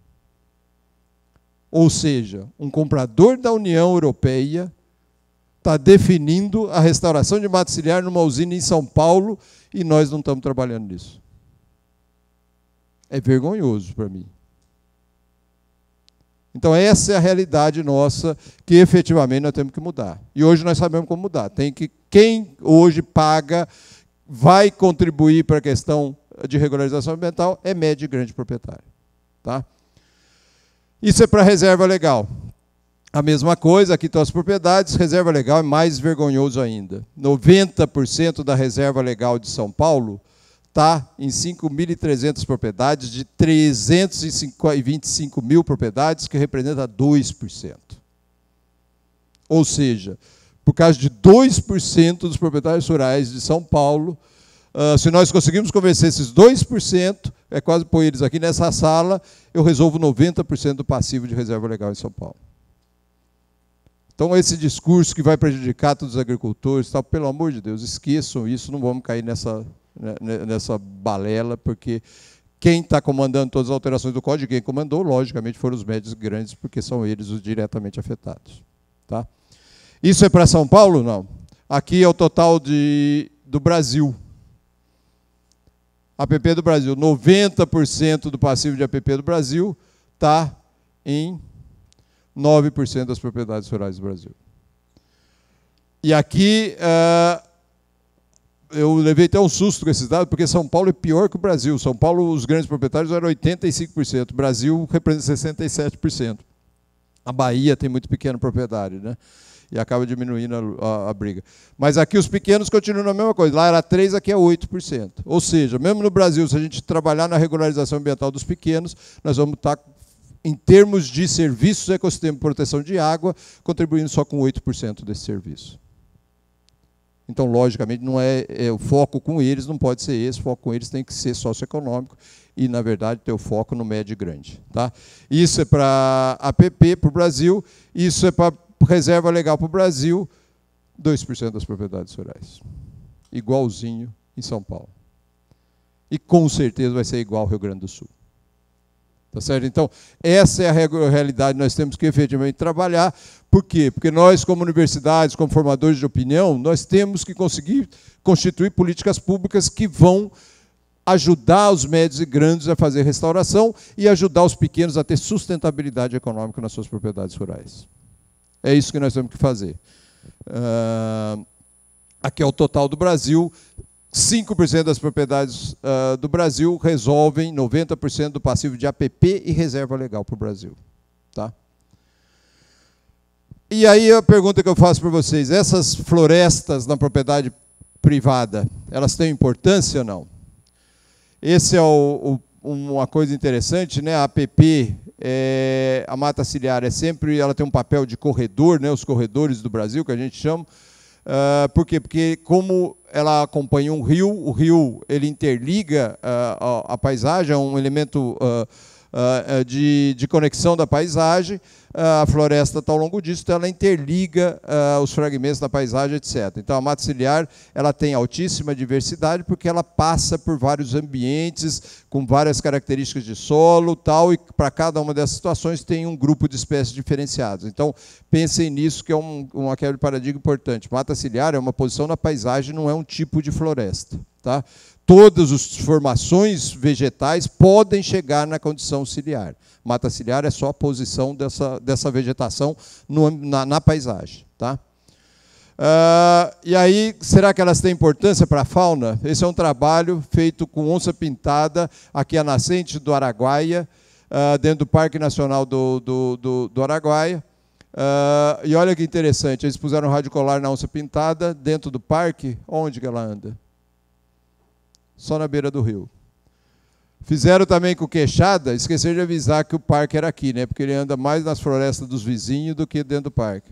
Ou seja, um comprador da União Europeia está definindo a restauração de mata ciliar numa usina em São Paulo e nós não estamos trabalhando nisso. É vergonhoso para mim. Então, essa é a realidade nossa que, efetivamente, nós temos que mudar. E hoje nós sabemos como mudar. Quem hoje paga, vai contribuir para a questão de regularização ambiental, é médio e grande proprietário. Tá? Isso é para a reserva legal. A mesma coisa, aqui estão as propriedades, reserva legal é mais vergonhoso ainda. 90% da reserva legal de São Paulo está em 5.300 propriedades, de 325 mil propriedades, que representa 2%. Ou seja, por causa de 2% dos proprietários rurais de São Paulo, se nós conseguirmos convencer esses 2%, é quase pôr eles aqui nessa sala, eu resolvo 90% do passivo de reserva legal em São Paulo. Então, esse discurso que vai prejudicar todos os agricultores, tal, pelo amor de Deus, esqueçam isso, não vamos cair nessa balela, porque quem está comandando todas as alterações do código, quem comandou, logicamente, foram os médios grandes, porque são eles os diretamente afetados. Tá? Isso é para São Paulo? Não. Aqui é o total do Brasil. APP do Brasil. 90% do passivo de APP do Brasil está em 9% das propriedades rurais do Brasil. E aqui, eu levei até um susto com esses dados, porque São Paulo é pior que o Brasil. São Paulo, os grandes proprietários eram 85%, o Brasil representa 67%. A Bahia tem muito pequeno proprietário, né? E acaba diminuindo a briga. Mas aqui os pequenos continuam a mesma coisa. Lá era 3%, aqui é 8%. Ou seja, mesmo no Brasil, se a gente trabalhar na regularização ambiental dos pequenos, nós vamos estar, em termos de serviços, ecossistema e proteção de água, contribuindo só com 8% desse serviço. Então, logicamente, não o foco com eles não pode ser esse, o foco com eles tem que ser socioeconômico e, na verdade, ter o foco no médio e grande. Tá? Isso é para APP, para o Brasil, isso é para reserva legal para o Brasil, 2% das propriedades rurais. Igualzinho em São Paulo. E, com certeza, vai ser igual ao Rio Grande do Sul. Tá certo? Então, essa é a realidade que nós temos que efetivamente trabalhar. Por quê? Porque nós, como universidades, como formadores de opinião, nós temos que conseguir constituir políticas públicas que vão ajudar os médios e grandes a fazer restauração e ajudar os pequenos a ter sustentabilidade econômica nas suas propriedades rurais. É isso que nós temos que fazer. Aqui é o total do Brasil. 5% das propriedades do Brasil resolvem 90% do passivo de APP e reserva legal para o Brasil. Tá? E aí a pergunta que eu faço para vocês, essas florestas na propriedade privada, elas têm importância ou não? Esse é uma coisa interessante, né? A APP, a mata ciliar, ela tem um papel de corredor, né? Os corredores do Brasil, que a gente chama. Por quê? Porque como ela acompanha um rio, o rio ele interliga a paisagem, é um elemento de conexão da paisagem, a floresta está ao longo disso, então ela interliga os fragmentos da paisagem, etc. Então a mata ciliar ela tem altíssima diversidade porque ela passa por vários ambientes, com várias características de solo, tal, e para cada uma dessas situações tem um grupo de espécies diferenciadas. Então pensem nisso, que é uma quebra de paradigma importante. Mata ciliar é uma posição na paisagem, não é um tipo de floresta. Tá? Todas as formações vegetais podem chegar na condição ciliar. Mata ciliar é só a posição dessa vegetação na paisagem. Tá? E aí, será que elas têm importância para a fauna? Esse é um trabalho feito com onça-pintada, aqui a nascente do Araguaia, dentro do Parque Nacional do Araguaia. E olha que interessante, eles puseram um rádio colar na onça-pintada, dentro do parque, onde que ela anda? Só na beira do rio. Fizeram também com queixada, esqueceram de avisar que o parque era aqui, né? Porque ele anda mais nas florestas dos vizinhos do que dentro do parque.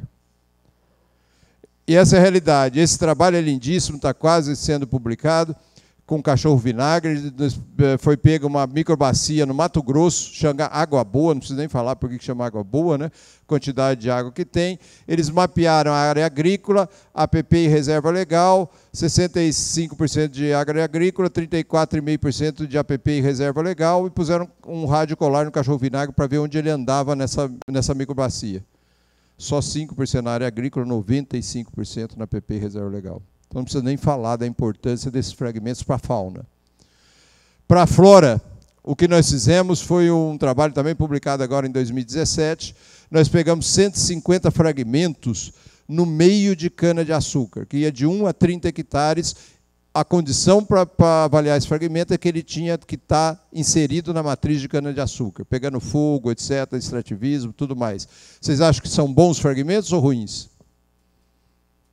E essa é a realidade. Esse trabalho é lindíssimo, está quase sendo publicado, com cachorro vinagre. Foi pega uma microbacia no Mato Grosso, chama Água Boa, não preciso nem falar por que chama Água Boa, né? Quantidade de água que tem. Eles mapearam a área agrícola, APP e reserva legal, 65% de área agrícola, 34,5% de APP e reserva legal, e puseram um rádio colar no cachorro vinagre para ver onde ele andava nessa microbacia. Só 5% na área agrícola, 95% na APP e reserva legal. Então não precisa nem falar da importância desses fragmentos para a fauna. Para a flora, o que nós fizemos foi um trabalho também publicado agora em 2017. Nós pegamos 150 fragmentos no meio de cana-de-açúcar, que ia de 1 a 30 hectares. A condição para avaliar esse fragmento é que ele tinha que estar inserido na matriz de cana-de-açúcar, pegando fogo, etc., extrativismo, tudo mais. Vocês acham que são bons fragmentos ou ruins?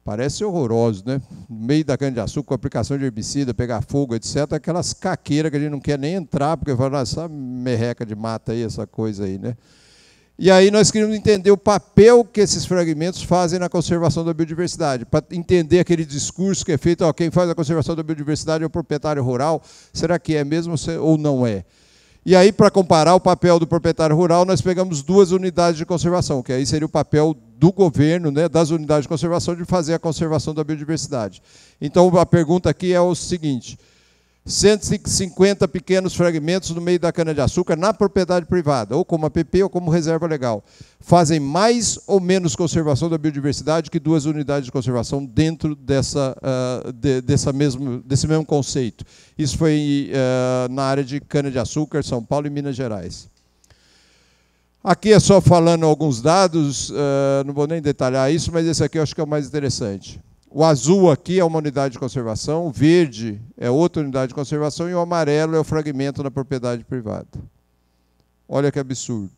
Parece horroroso, né? No meio da cana-de-açúcar, com aplicação de herbicida, pegar fogo, etc. Aquelas caqueiras que a gente não quer nem entrar, porque fala, essa merreca de mata aí, essa coisa aí, né? E aí nós queríamos entender o papel que esses fragmentos fazem na conservação da biodiversidade, para entender aquele discurso que é feito, ó, quem faz a conservação da biodiversidade é o proprietário rural, será que é mesmo ou não é? E aí, para comparar o papel do proprietário rural, nós pegamos 2 unidades de conservação, que aí seria o papel do governo, né, das unidades de conservação, de fazer a conservação da biodiversidade. Então, a pergunta aqui é o seguinte: 150 pequenos fragmentos no meio da cana-de-açúcar na propriedade privada, ou como APP ou como reserva legal, fazem mais ou menos conservação da biodiversidade que 2 unidades de conservação dentro desse mesmo conceito. Isso foi na área de cana-de-açúcar, São Paulo e Minas Gerais. Aqui é só falando alguns dados, não vou nem detalhar isso, mas esse aqui eu acho que é o mais interessante. O azul aqui é uma unidade de conservação, o verde é outra unidade de conservação e o amarelo é o fragmento na propriedade privada. Olha que absurdo.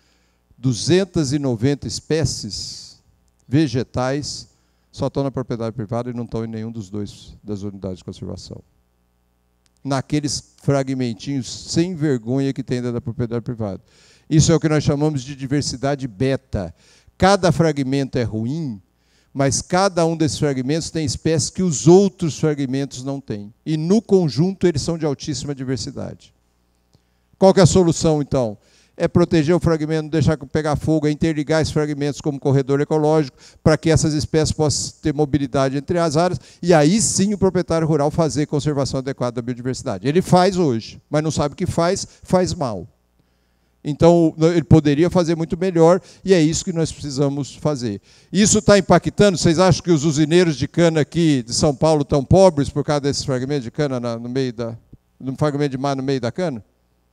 290 espécies vegetais só estão na propriedade privada e não estão em nenhum das unidades de conservação. Naqueles fragmentinhos sem vergonha que tem dentro da propriedade privada. Isso é o que nós chamamos de diversidade beta. Cada fragmento é ruim, mas cada um desses fragmentos tem espécies que os outros fragmentos não têm. E, no conjunto, eles são de altíssima diversidade. Qual que é a solução, então? É proteger o fragmento, não deixar pegar fogo, é interligar esses fragmentos como corredor ecológico, para que essas espécies possam ter mobilidade entre as áreas, e aí sim o proprietário rural fazer conservação adequada da biodiversidade. Ele faz hoje, mas não sabe o que faz mal. Então, ele poderia fazer muito melhor, e é isso que nós precisamos fazer. Isso está impactando? Vocês acham que os usineiros de cana aqui de São Paulo estão pobres por causa desses fragmentos de cana no fragmento de mar no meio da cana?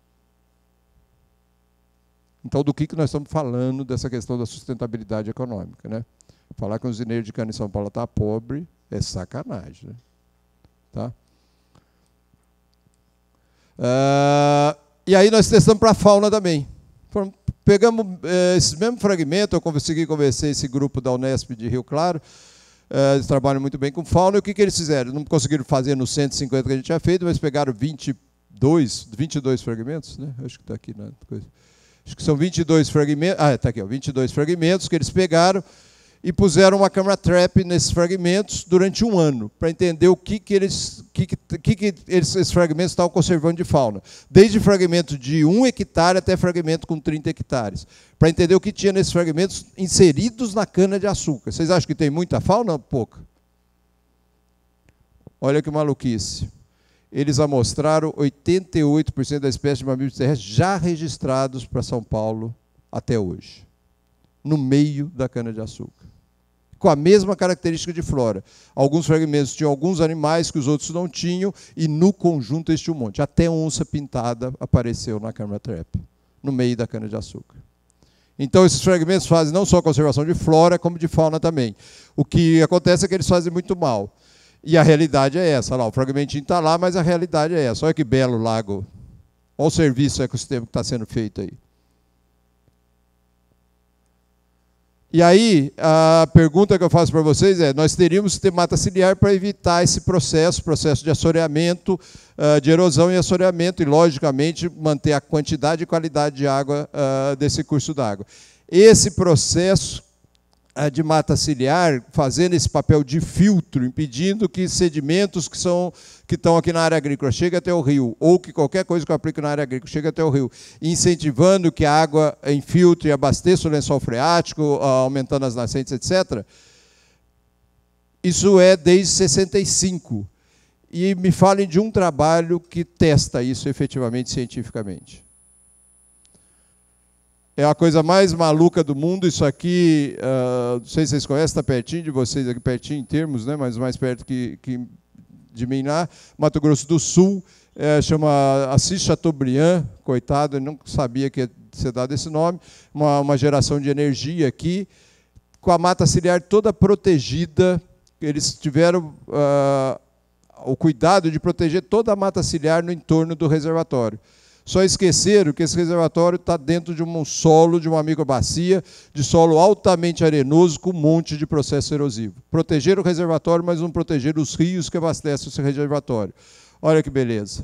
Então, do que nós estamos falando dessa questão da sustentabilidade econômica, né? Falar que o usineiro de cana em São Paulo está pobre é sacanagem, né? Tá? E aí nós testamos para a fauna também. Pegamos esses mesmos fragmentos, eu consegui convencer esse grupo da Unesp de Rio Claro, eles trabalham muito bem com fauna, e o que eles fizeram? Não conseguiram fazer nos 150 que a gente tinha feito, mas pegaram 22 fragmentos, né? Acho que está aqui na coisa. Acho que são 22 fragmentos, está aqui, ó, 22 fragmentos que eles pegaram e puseram uma camera trap nesses fragmentos durante 1 ano, para entender o que esses fragmentos estavam conservando de fauna. Desde fragmento de 1 hectare até fragmento com 30 hectares. Para entender o que tinha nesses fragmentos inseridos na cana-de-açúcar. Vocês acham que tem muita fauna ou pouca? Olha que maluquice. Eles amostraram 88% das espécies de mamíferos terrestres já registrados para São Paulo até hoje, no meio da cana-de-açúcar, com a mesma característica de flora. Alguns fragmentos tinham alguns animais que os outros não tinham, e no conjunto este um monte. Até onça pintada apareceu na camera trap, no meio da cana-de-açúcar. Então, esses fragmentos fazem não só a conservação de flora, como de fauna também. O que acontece é que eles fazem muito mal. E a realidade é essa. Olha lá, o fragmentinho está lá, mas a realidade é essa. Olha que belo lago. Olha o serviço ecossistêmico que está sendo feito aí. E aí, a pergunta que eu faço para vocês é: nós teríamos que ter mata ciliar para evitar esse processo de assoreamento, de erosão e assoreamento, e, logicamente, manter a quantidade e qualidade de água desse curso d'água. Esse processo de mata ciliar, fazendo esse papel de filtro, impedindo que sedimentos que estão aqui na área agrícola cheguem até o rio, ou que qualquer coisa que eu aplique na área agrícola chegue até o rio, incentivando que a água infiltre e abasteça o lençol freático, aumentando as nascentes, etc. Isso é desde 65. E me falem de um trabalho que testa isso efetivamente, cientificamente. É a coisa mais maluca do mundo. Isso aqui, não sei se vocês conhecem, está pertinho de vocês, aqui pertinho em termos, né, mas mais perto que de mim lá, Mato Grosso do Sul, chama Assis Chateaubriand, coitado, ele não sabia que ia ser dado esse nome, uma geração de energia aqui, com a mata ciliar toda protegida. Eles tiveram o cuidado de proteger toda a mata ciliar no entorno do reservatório. Só esqueceram que esse reservatório está dentro de um solo, de uma microbacia, de solo altamente arenoso, com um monte de processo erosivo. Protegeram o reservatório, mas não protegeram os rios que abastecem esse reservatório. Olha que beleza.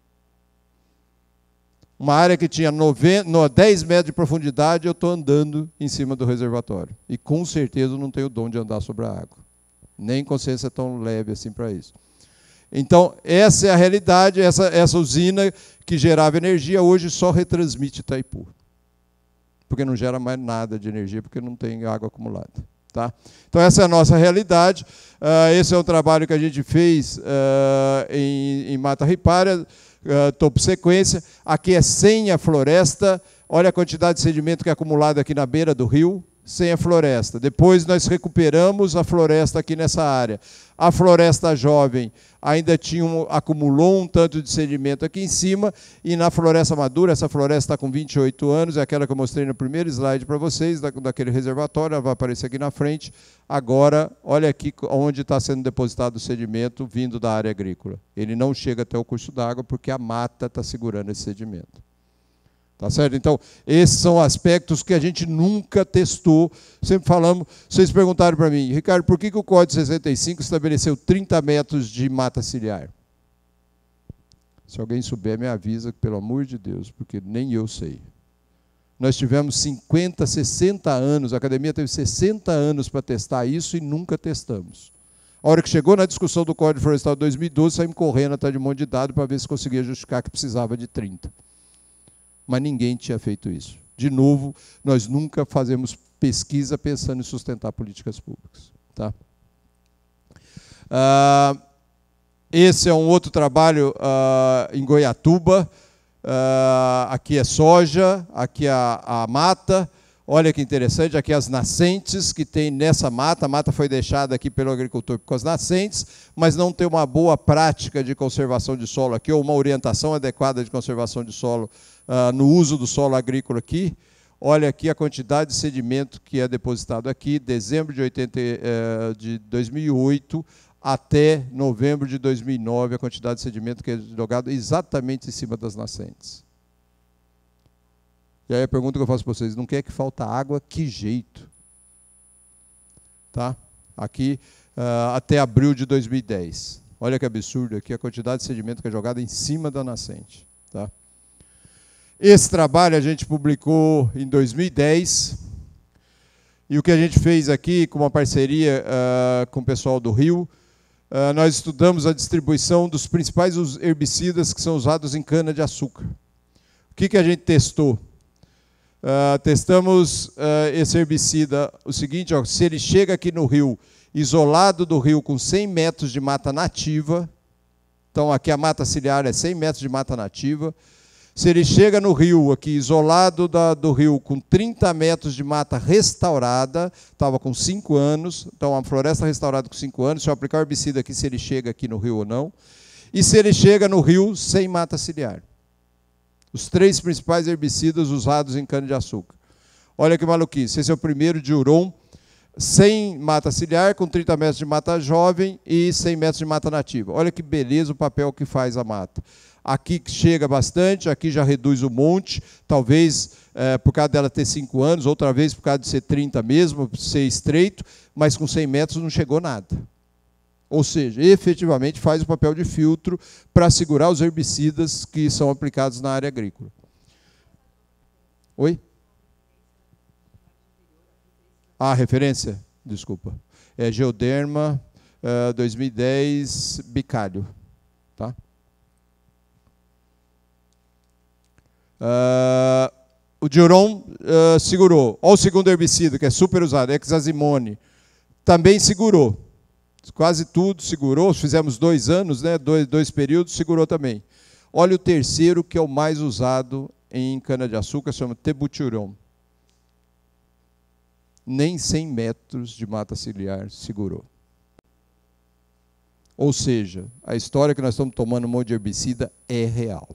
Uma área que tinha 10 metros de profundidade, eu estou andando em cima do reservatório. E com certeza eu não tenho o dom de andar sobre a água. Nem consciência tão leve assim para isso. Então, essa é a realidade, essa usina que gerava energia, hoje só retransmite Itaipu. Porque não gera mais nada de energia, porque não tem água acumulada. Tá? Então, essa é a nossa realidade. Esse é um trabalho que a gente fez em Mata Ripária, topo sequência. Aqui é sem a floresta. Olha a quantidade de sedimento que é acumulado aqui na beira do rio, sem a floresta. Depois nós recuperamos a floresta aqui nessa área. A floresta jovem ainda acumulou um tanto de sedimento aqui em cima, e na floresta madura, essa floresta está com 28 anos, é aquela que eu mostrei no primeiro slide para vocês, daquele reservatório, ela vai aparecer aqui na frente. Agora, olha aqui onde está sendo depositado o sedimento vindo da área agrícola. Ele não chega até o curso d'água porque a mata está segurando esse sedimento. Tá certo? Então, esses são aspectos que a gente nunca testou. Sempre falamos, vocês perguntaram para mim, Ricardo, por que o Código 65 estabeleceu 30 metros de mata ciliar? Se alguém souber, me avisa, pelo amor de Deus, porque nem eu sei. Nós tivemos 50, 60 anos, a academia teve 60 anos para testar isso e nunca testamos. A hora que chegou na discussão do Código Florestal de 2012, saímos correndo atrás de um monte de dados para ver se conseguia justificar que precisava de 30. Mas ninguém tinha feito isso. De novo, nós nunca fazemos pesquisa pensando em sustentar políticas públicas. Tá? Esse é um outro trabalho em Goiatuba. Aqui é soja, aqui é a mata. Olha que interessante, aqui as nascentes que tem nessa mata. A mata foi deixada aqui pelo agricultor com as nascentes, mas não tem uma boa prática de conservação de solo aqui, ou uma orientação adequada de conservação de solo no uso do solo agrícola aqui. Olha aqui a quantidade de sedimento que é depositado aqui, dezembro de 2008 até novembro de 2009, a quantidade de sedimento que é jogado exatamente em cima das nascentes. E aí a pergunta que eu faço para vocês, não quer que falta água? Que jeito? Tá? Aqui, até abril de 2010. Olha que absurdo aqui a quantidade de sedimento que é jogada em cima da nascente. Tá? Esse trabalho a gente publicou em 2010. E o que a gente fez aqui, com uma parceria com o pessoal do Rio, nós estudamos a distribuição dos principais herbicidas que são usados em cana-de-açúcar. O que a gente testou? Testamos esse herbicida, o seguinte, ó, se ele chega aqui no rio, isolado do rio, com 100 metros de mata nativa, então aqui a mata ciliar é 100 metros de mata nativa, se ele chega no rio, aqui isolado do rio, com 30 metros de mata restaurada, estava com 5 anos, então a floresta restaurada com 5 anos, se eu aplicar o herbicida aqui, se ele chega aqui no rio ou não, e se ele chega no rio sem mata ciliar. Os 3 principais herbicidas usados em cana-de-açúcar. Olha que maluquice, esse é o primeiro Diuron, 100 mata ciliar, com 30 metros de mata jovem e 100 metros de mata nativa. Olha que beleza o papel que faz a mata. Aqui chega bastante, aqui já reduz um monte, talvez por causa dela ter 5 anos, outra vez por causa de ser 30 mesmo, ser estreito, mas com 100 metros não chegou nada. Ou seja, efetivamente faz o papel de filtro para segurar os herbicidas que são aplicados na área agrícola. Oi? Referência? Desculpa. É Geoderma 2010 Bicalho. Tá? O Diuron segurou. Olha o segundo herbicida, que é super usado, hexazimone. Também segurou. Quase tudo segurou, fizemos 2 anos, né, dois períodos, segurou também. Olha o terceiro, que é o mais usado em cana-de-açúcar, se chama Tebutiuron. Nem 100 metros de mata ciliar segurou. Ou seja, a história que nós estamos tomando um monte de herbicida é real.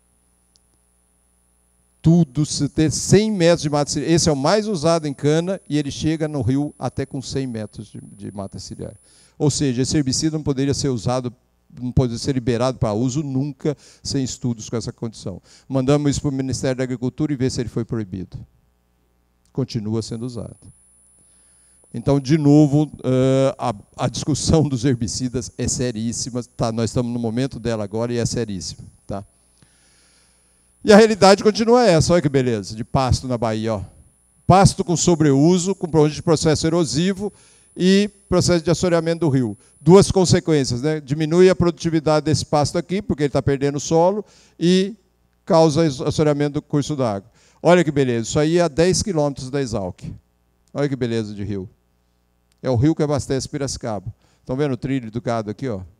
Tudo, se ter 100 metros de mata ciliar, esse é o mais usado em cana, e ele chega no rio até com 100 metros de mata ciliar. Ou seja, esse herbicida não poderia ser usado não pode ser liberado para uso nunca sem estudos com essa condição. Mandamos isso para o Ministério da Agricultura e ver se ele foi proibido. Continua sendo usado. Então, de novo, a discussão dos herbicidas é seríssima. Tá? Nós estamos no momento dela agora e é seríssima. Tá? E a realidade continua essa. Olha que beleza, de pasto na Bahia. Ó. Pasto com sobreuso, com problema de processo erosivo e processo de assoreamento do rio. Duas consequências, né? Diminui a produtividade desse pasto aqui, porque ele está perdendo solo, e causa assoreamento do curso d'água. Olha que beleza, isso aí é a 10 quilômetros da Exalc. Olha que beleza de rio. É o rio que abastece Piracicaba. Estão vendo o trilho do gado aqui? Ó?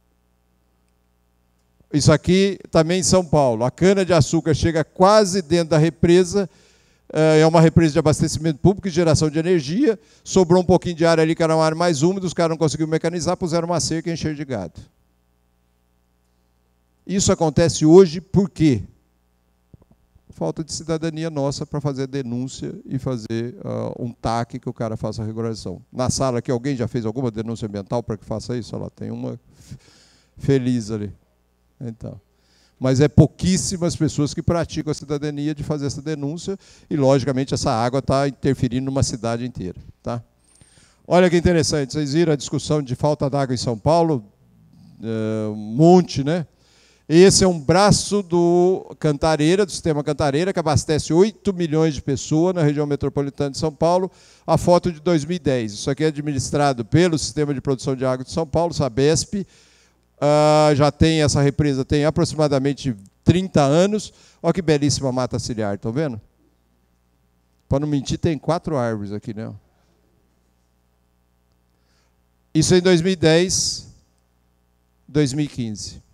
Isso aqui também em São Paulo. A cana-de-açúcar chega quase dentro da represa, é uma represa de abastecimento público e geração de energia. Sobrou um pouquinho de área ali, que era uma área mais úmida, os caras não conseguiram mecanizar, puseram uma cerca e encheram de gado. Isso acontece hoje por quê? Falta de cidadania nossa para fazer denúncia e fazer um TAC que o cara faça a regulação. Na sala aqui, alguém já fez alguma denúncia ambiental para que faça isso? Olha lá, tem uma feliz ali. Então, mas é pouquíssimas pessoas que praticam a cidadania de fazer essa denúncia e, logicamente, essa água está interferindo numa cidade inteira. Tá? Olha que interessante, vocês viram a discussão de falta d'água em São Paulo? Um monte, né? Esse é um braço do Cantareira, do sistema Cantareira, que abastece 8 milhões de pessoas na região metropolitana de São Paulo. A foto de 2010. Isso aqui é administrado pelo Sistema de Produção de Água de São Paulo, Sabesp. Já tem essa represa, tem aproximadamente 30 anos. Olha que belíssima mata ciliar, estão vendo? Para não mentir, tem 4 árvores aqui, né? Isso em 2010, 2015.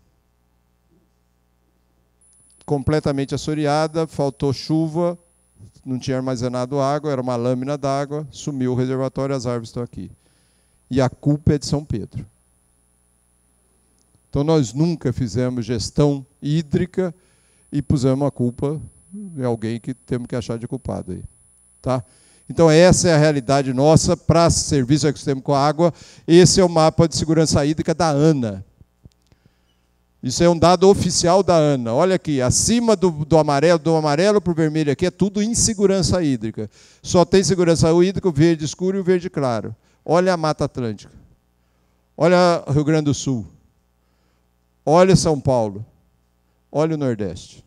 Completamente assoreada, faltou chuva, não tinha armazenado água, era uma lâmina d'água, sumiu o reservatório, as árvores estão aqui. E a culpa é de São Pedro. Então, nós nunca fizemos gestão hídrica e pusemos a culpa em alguém que temos que achar de culpado aí. Tá? Então, essa é a realidade nossa para serviço ecossistêmico com água. Esse é o mapa de segurança hídrica da ANA. Isso é um dado oficial da ANA. Olha aqui, acima do amarelo para o vermelho aqui, é tudo insegurança hídrica. Só tem segurança hídrica o verde escuro e o verde claro. Olha a Mata Atlântica. Olha o Rio Grande do Sul. Olha São Paulo. Olha o Nordeste.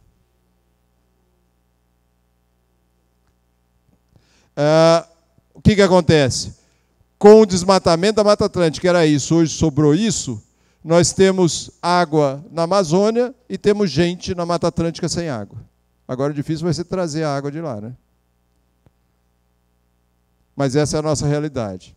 O que acontece? Com o desmatamento da Mata Atlântica, era isso, hoje sobrou isso. Nós temos água na Amazônia e temos gente na Mata Atlântica sem água. Agora o difícil vai ser trazer a água de lá, né? Mas essa é a nossa realidade.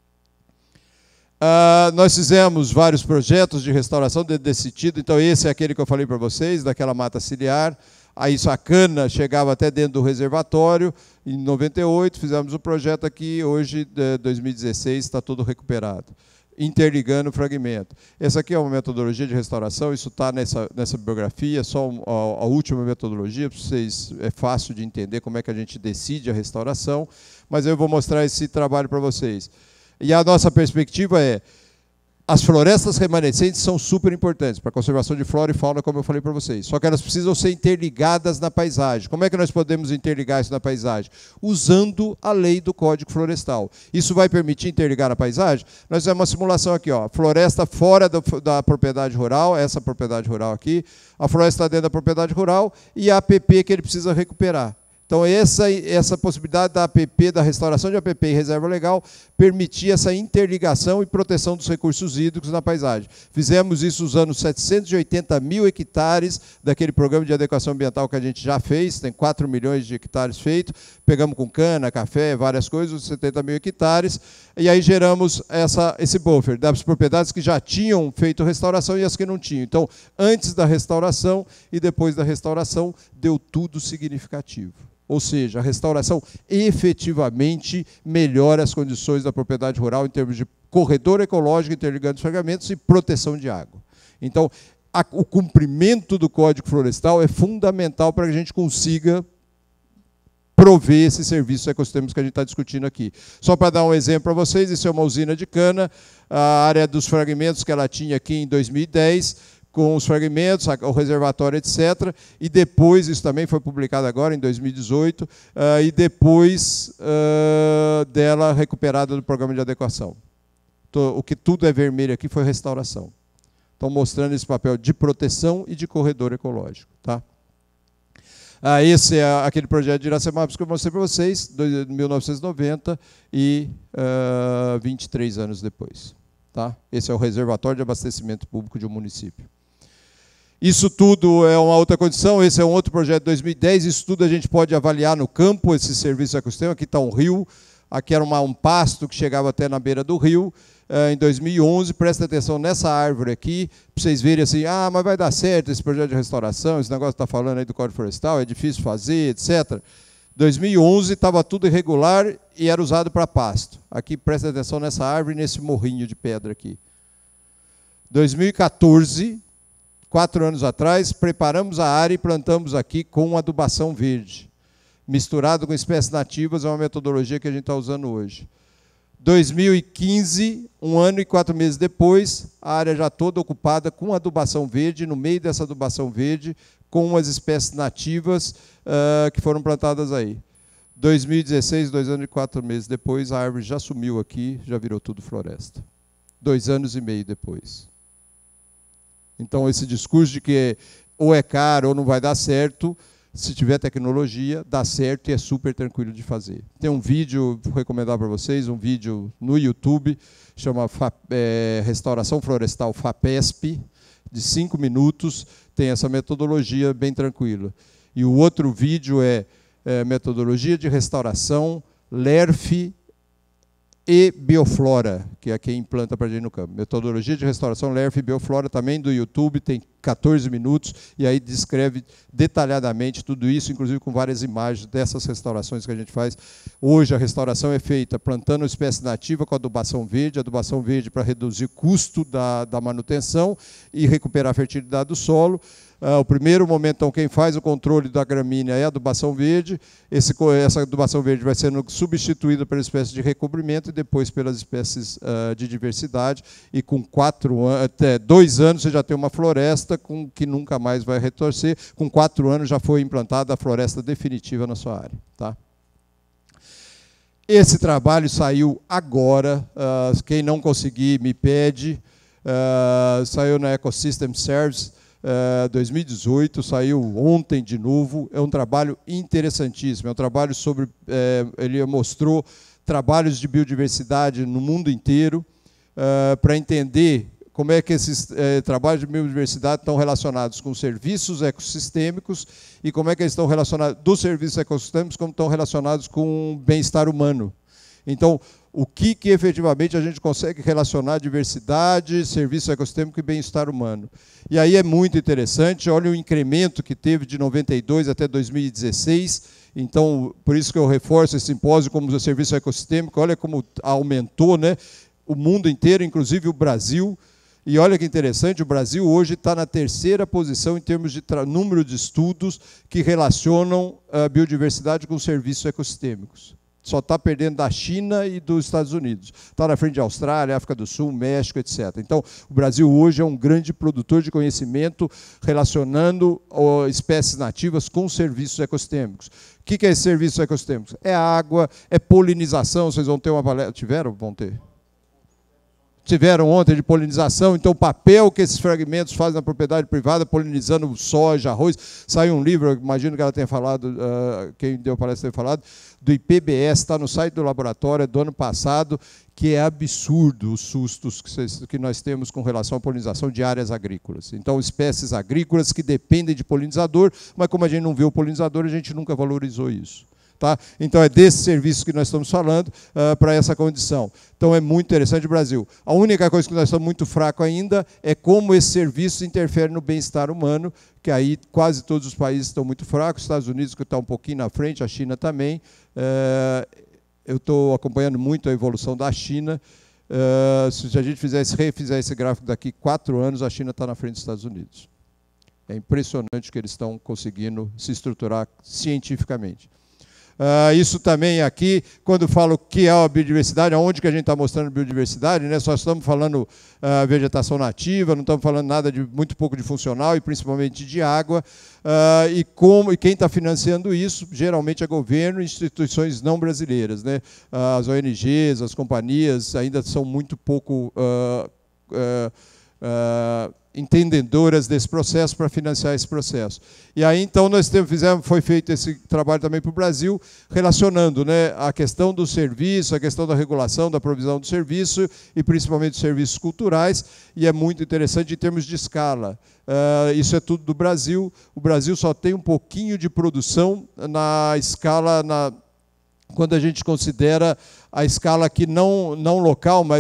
Nós fizemos vários projetos de restauração desse sentido. Então, esse é aquele que eu falei para vocês, daquela mata ciliar. Aí a cana chegava até dentro do reservatório. Em 98, fizemos um projeto aqui. Hoje, 2016, está todo recuperado. Interligando o fragmento. Essa aqui é uma metodologia de restauração, isso está nessa bibliografia, só a última metodologia, para vocês, é fácil de entender como é que a gente decide a restauração, mas eu vou mostrar esse trabalho para vocês. E a nossa perspectiva é, as florestas remanescentes são super importantes para a conservação de flora e fauna, como eu falei para vocês. Só que elas precisam ser interligadas na paisagem. Como é que nós podemos interligar isso na paisagem? Usando a lei do Código Florestal. Isso vai permitir interligar na paisagem? Nós fizemos uma simulação aqui, ó, floresta fora da propriedade rural, essa propriedade rural aqui, a floresta dentro da propriedade rural e a APP que ele precisa recuperar. Então, essa possibilidade da APP, da restauração de APP e reserva legal, permitia essa interligação e proteção dos recursos hídricos na paisagem. Fizemos isso usando 780 mil hectares daquele programa de adequação ambiental que a gente já fez, tem 4 milhões de hectares feitos, pegamos com cana, café, várias coisas, 70 mil hectares, e aí geramos esse buffer das propriedades que já tinham feito restauração e as que não tinham. Então, antes da restauração e depois da restauração, deu tudo significativo. Ou seja, a restauração efetivamente melhora as condições da propriedade rural em termos de corredor ecológico interligando os fragmentos e proteção de água. Então, o cumprimento do Código Florestal é fundamental para que a gente consiga prover esses serviços ecossistêmicos que a gente está discutindo aqui. Só para dar um exemplo para vocês, isso é uma usina de cana, a área dos fragmentos que ela tinha aqui em 2010, com os fragmentos, o reservatório, etc. E depois, isso também foi publicado agora, em 2018, e depois dela recuperada do programa de adequação. O que tudo é vermelho aqui foi restauração. Estão mostrando esse papel de proteção e de corredor ecológico. Tá? Esse é aquele projeto de Iracemápolis que eu mostrei para vocês, de 1990 e 23 anos depois. Tá? Esse é o reservatório de abastecimento público de um município. Isso tudo é uma outra condição, esse é um outro projeto de 2010, isso tudo a gente pode avaliar no campo, esse serviço ecossistema. Aqui está um rio, aqui era um pasto que chegava até na beira do rio, em 2011, presta atenção nessa árvore aqui, para vocês verem assim, mas vai dar certo esse projeto de restauração, esse negócio que está falando aí do Código Florestal, é difícil fazer, etc. 2011 estava tudo irregular e era usado para pasto. Aqui presta atenção nessa árvore, nesse morrinho de pedra aqui. 2014, 4 anos atrás, preparamos a área e plantamos aqui com adubação verde, misturado com espécies nativas, é uma metodologia que a gente está usando hoje. 2015, 1 ano e 4 meses depois, a área já toda ocupada com adubação verde, no meio dessa adubação verde, com as espécies nativas que foram plantadas aí. 2016, 2 anos e 4 meses depois, a árvore já sumiu aqui, já virou tudo floresta. 2 anos e meio depois. Então, esse discurso de que ou é caro ou não vai dar certo, se tiver tecnologia, dá certo e é super tranquilo de fazer. Tem um vídeo, vou recomendar para vocês, um vídeo no YouTube, chama Restauração Florestal FAPESP, de 5 minutos, tem essa metodologia bem tranquila. E o outro vídeo é Metodologia de Restauração LERF e Bioflora, que é quem implanta para a gente no campo. Metodologia de Restauração LERF e Bioflora, também do YouTube, tem 14 minutos, e aí descreve detalhadamente tudo isso, inclusive com várias imagens dessas restaurações que a gente faz. Hoje a restauração é feita plantando espécie nativa com adubação verde para reduzir o custo da manutenção e recuperar a fertilidade do solo. O primeiro momento, então, quem faz o controle da gramínea é a adubação verde. Essa adubação verde vai sendo substituída pela espécie de recobrimento e depois pelas espécies de diversidade. E com 2 anos você já tem uma floresta que nunca mais vai retorcer. Com 4 anos já foi implantada a floresta definitiva na sua área. Tá? Esse trabalho saiu agora. Quem não conseguir me pede. Saiu na Ecosystem Service. 2018, saiu ontem de novo, é um trabalho interessantíssimo, é um trabalho sobre, ele mostrou trabalhos de biodiversidade no mundo inteiro, para entender como é que esses trabalhos de biodiversidade estão relacionados com serviços ecossistêmicos e como é que eles estão relacionados, dos serviços ecossistêmicos, como estão relacionados com o bem-estar humano. Então, o que efetivamente a gente consegue relacionar diversidade, serviço ecossistêmico e bem-estar humano. E aí é muito interessante, olha o incremento que teve de 92 até 2016, então, por isso que eu reforço esse simpósio como o serviço ecossistêmico, olha como aumentou, né? O mundo inteiro, inclusive o Brasil. E olha que interessante, o Brasil hoje está na 3ª posição em termos de número de estudos que relacionam a biodiversidade com serviços ecossistêmicos. Só está perdendo da China e dos Estados Unidos. Está na frente de Austrália, África do Sul, México, etc. Então, o Brasil hoje é um grande produtor de conhecimento relacionando espécies nativas com serviços ecossistêmicos. O que é esse serviço ecossistêmicos? É água, é polinização. Vocês vão ter uma palestra. Tiveram? Vão ter. Tiveram ontem de polinização, então o papel que esses fragmentos fazem na propriedade privada, polinizando soja, arroz. Saiu um livro, imagino que ela tenha falado, quem deu a palestra tenha falado, do IPBS, está no site do laboratório, do ano passado, que é absurdo os sustos que nós temos com relação à polinização de áreas agrícolas. Então, espécies agrícolas que dependem de polinizador, mas como a gente não vê o polinizador, a gente nunca valorizou isso. Tá? Então, é desse serviço que nós estamos falando para essa condição. Então, é muito interessante o Brasil. A única coisa que nós estamos muito fracos ainda é como esse serviço interfere no bem-estar humano, que aí quase todos os países estão muito fracos, os Estados Unidos que está um pouquinho na frente, a China também. Eu estou acompanhando muito a evolução da China. Se a gente refizer esse gráfico daqui 4 anos, a China está na frente dos Estados Unidos. É impressionante que eles estão conseguindo se estruturar cientificamente. Isso também aqui, quando falo que é a biodiversidade, aonde que a gente está mostrando biodiversidade, né? Só estamos falando vegetação nativa, não estamos falando nada de muito pouco de funcional e principalmente de água. E quem está financiando isso, geralmente é governo e instituições não brasileiras, né? As ONGs, as companhias ainda são muito pouco entendedoras desse processo para financiar esse processo. E aí, então, foi feito esse trabalho também para o Brasil, relacionando, né, a questão do serviço, a questão da regulação, da provisão do serviço, e principalmente dos serviços culturais, e é muito interessante em termos de escala. Isso é tudo do Brasil. O Brasil só tem um pouquinho de produção na escala, quando a gente considera a escala aqui não local, mas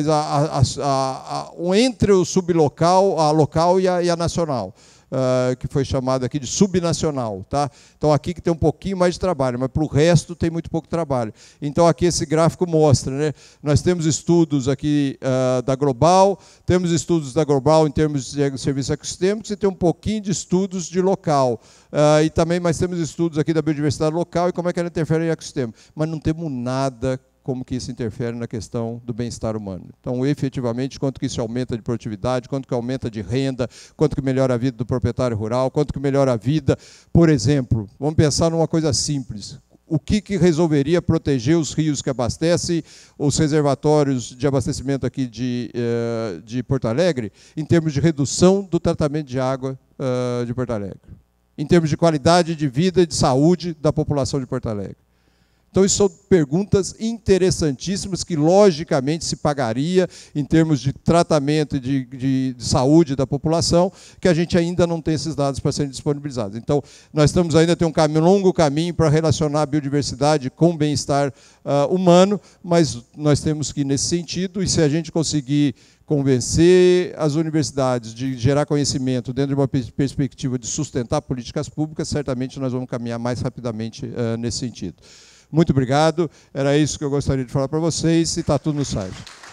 entre o sublocal, a local e a nacional, que foi chamada aqui de subnacional. Tá? Então, aqui que tem um pouquinho mais de trabalho, mas para o resto tem muito pouco trabalho. Então, aqui esse gráfico mostra, né? Nós temos estudos aqui da Global, temos estudos da Global em termos de serviços ecossistêmicos e tem um pouquinho de estudos de local. E também mais temos estudos aqui da biodiversidade local e como é que ela interfere em ecossistema. Mas não temos nada como que isso interfere na questão do bem-estar humano. Então, efetivamente, quanto que isso aumenta de produtividade, quanto que aumenta de renda, quanto que melhora a vida do proprietário rural, quanto que melhora a vida. Por exemplo, vamos pensar numa coisa simples. O que resolveria proteger os rios que abastecem, os reservatórios de abastecimento aqui de Porto Alegre, em termos de redução do tratamento de água de Porto Alegre, em termos de qualidade de vida e de saúde da população de Porto Alegre? Então, isso são perguntas interessantíssimas que, logicamente, se pagaria em termos de tratamento e de saúde da população, que a gente ainda não tem esses dados para serem disponibilizados. Então, nós ainda tem um longo caminho para relacionar a biodiversidade com o bem-estar humano, mas nós temos que ir nesse sentido, e se a gente conseguir convencer as universidades de gerar conhecimento dentro de uma perspectiva de sustentar políticas públicas, certamente nós vamos caminhar mais rapidamente nesse sentido. Muito obrigado, era isso que eu gostaria de falar para vocês, e está tudo no site.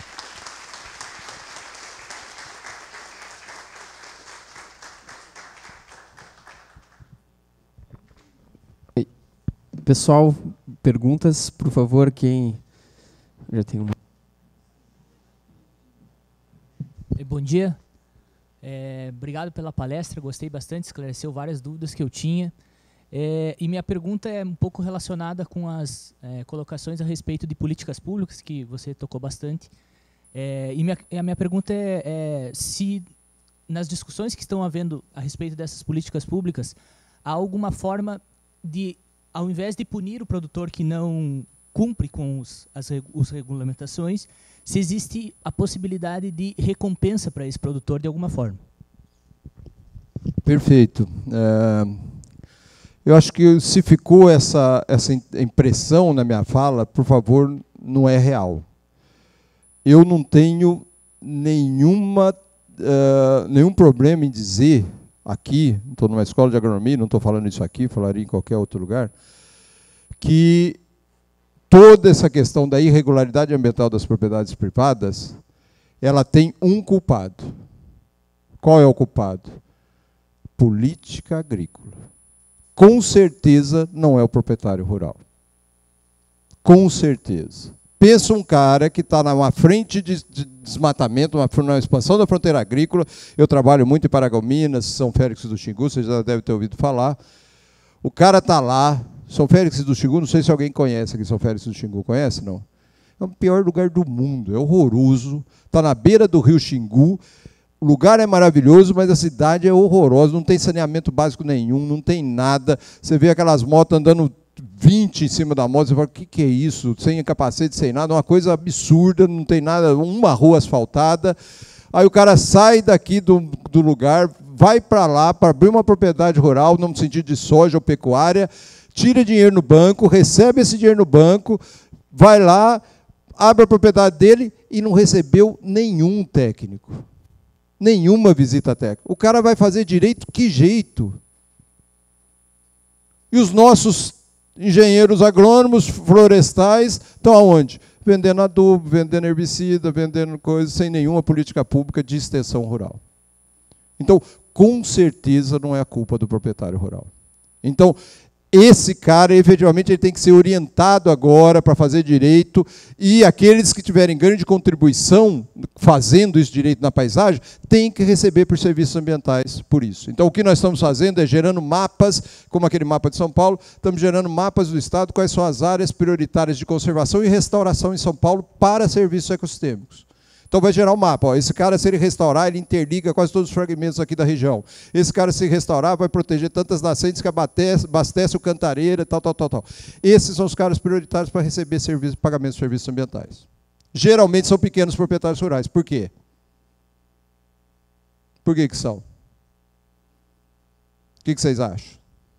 Pessoal, perguntas, por favor, quem já tem uma.
Bom dia, obrigado pela palestra, gostei bastante, esclareceu várias dúvidas que eu tinha. E minha pergunta é um pouco relacionada com as colocações a respeito de políticas públicas, que você tocou bastante. A minha pergunta é se, nas discussões que estão havendo a respeito dessas políticas públicas, há alguma forma de, ao invés de punir o produtor que não cumpre com as regulamentações, se existe a possibilidade de recompensa para esse produtor de alguma forma.
Perfeito. Eu acho que se ficou essa impressão na minha fala, por favor, não é real. Eu não tenho nenhum problema em dizer aqui, estou numa escola de agronomia, não estou falando isso aqui, falaria em qualquer outro lugar, que toda essa questão da irregularidade ambiental das propriedades privadas, ela tem um culpado. Qual é o culpado? Política agrícola. Com certeza não é o proprietário rural. Com certeza. Pensa um cara que está numa frente de desmatamento, na expansão da fronteira agrícola. Eu trabalho muito em Paragominas, São Félix do Xingu, você já deve ter ouvido falar. O cara está lá, São Félix do Xingu, não sei se alguém conhece aqui São Félix do Xingu. Conhece, não? É o pior lugar do mundo, é horroroso. Está na beira do rio Xingu. O lugar é maravilhoso, mas a cidade é horrorosa, não tem saneamento básico nenhum, não tem nada. Você vê aquelas motos andando 20 em cima da moto, você fala, o que é isso? Sem capacete, sem nada, uma coisa absurda, não tem nada, uma rua asfaltada. Aí o cara sai daqui do lugar, vai para lá para abrir uma propriedade rural, no sentido de soja ou pecuária, tira dinheiro no banco, recebe esse dinheiro no banco, vai lá, abre a propriedade dele e não recebeu nenhum técnico. Nenhuma visita técnica. O cara vai fazer direito que jeito? E os nossos engenheiros agrônomos, florestais, estão aonde? Vendendo adubo, vendendo herbicida, vendendo coisas, sem nenhuma política pública de extensão rural. Então, com certeza, não é a culpa do proprietário rural. Então, esse cara, efetivamente, ele tem que ser orientado agora para fazer direito, e aqueles que tiverem ganho de contribuição, fazendo isso direito na paisagem, têm que receber por serviços ambientais por isso. Então, o que nós estamos fazendo é gerando mapas, como aquele mapa de São Paulo, estamos gerando mapas do Estado, quais são as áreas prioritárias de conservação e restauração em São Paulo para serviços ecossistêmicos. Então vai gerar um mapa. Ó, esse cara, se ele restaurar, ele interliga quase todos os fragmentos aqui da região. Esse cara, se restaurar, vai proteger tantas nascentes que abastece o Cantareira, tal. Esses são os caras prioritários para receber pagamento de serviços ambientais. Geralmente são pequenos proprietários rurais. Por quê? Por que são? O que vocês acham?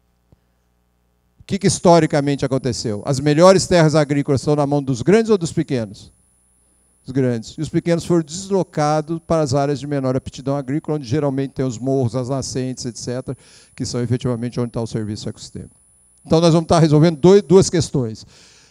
O que historicamente aconteceu? As melhores terras agrícolas estão na mão dos grandes ou dos pequenos? Os grandes. E os pequenos foram deslocados para as áreas de menor aptidão agrícola, onde geralmente tem os morros, as nascentes, etc., que são efetivamente onde está o serviço ecossistêmico. Então, nós vamos estar resolvendo duas questões.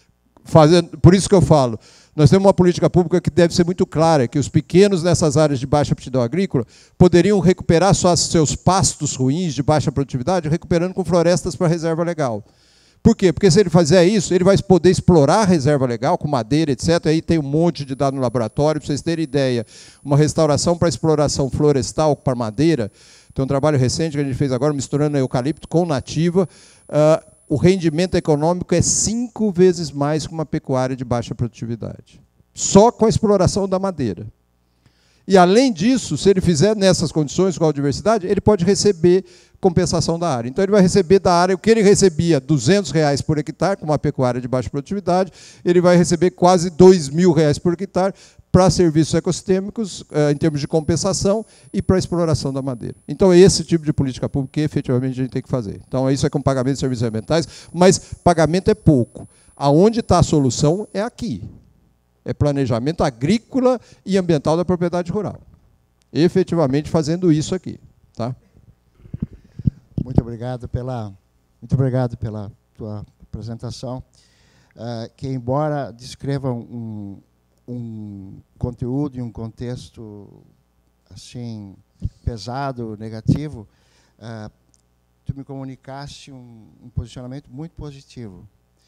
Por isso que eu falo, nós temos uma política pública que deve ser muito clara, que os pequenos nessas áreas de baixa aptidão agrícola poderiam recuperar seus pastos ruins de baixa produtividade, recuperando com florestas para reserva legal. Por quê? Porque se ele fizer isso, ele vai poder explorar a reserva legal, com madeira, etc. Aí tem um monte de dado no laboratório, para vocês terem ideia. Uma restauração para exploração florestal para madeira, tem um trabalho recente que a gente fez agora, misturando eucalipto com nativa, o rendimento econômico é 5 vezes mais que uma pecuária de baixa produtividade. Só com a exploração da madeira. E, além disso, se ele fizer nessas condições com a diversidade, ele pode receber compensação da área. Então, ele vai receber da área o que ele recebia, R$200 por hectare, com uma pecuária de baixa produtividade, ele vai receber quase R$2.000 por hectare para serviços ecossistêmicos, em termos de compensação, e para a exploração da madeira. Então, é esse tipo de política pública que, efetivamente, a gente tem que fazer. Então, isso é com pagamento de serviços ambientais, mas pagamento é pouco. Aonde está a solução é aqui. É planejamento agrícola e ambiental da propriedade rural. Efetivamente fazendo isso aqui. Tá?
Muito obrigado pela tua apresentação, que, embora descreva um conteúdo e um contexto assim pesado, negativo, tu me comunicaste um posicionamento muito positivo,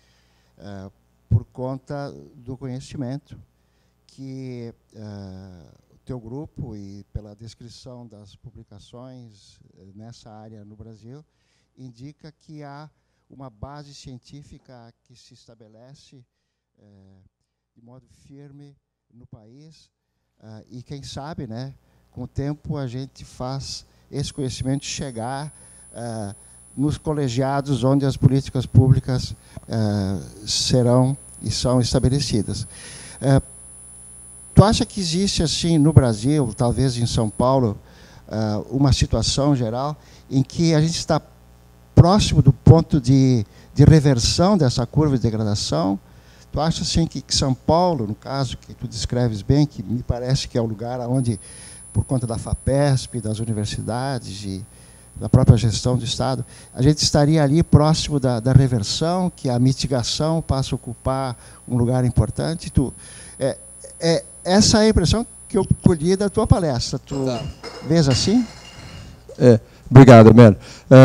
por conta do conhecimento que o teu grupo, e pela descrição das publicações nessa área no Brasil, indica que há uma base científica que se estabelece de modo firme no país, e quem sabe, né, com o tempo a gente faz esse conhecimento chegar nos colegiados onde as políticas públicas serão e são estabelecidas. Tu acha que existe, assim, no Brasil, talvez em São Paulo, uma situação geral em que a gente está próximo do ponto de reversão dessa curva de degradação? Tu acha, assim, que São Paulo, no caso que tu descreves bem, que me parece que é o lugar onde, por conta da FAPESP, das universidades e da própria gestão do Estado, a gente estaria ali próximo da reversão, que a mitigação passa a ocupar um lugar importante? Essa é a impressão que eu colhi da tua palestra. Tu vês assim?
Obrigado, Melo.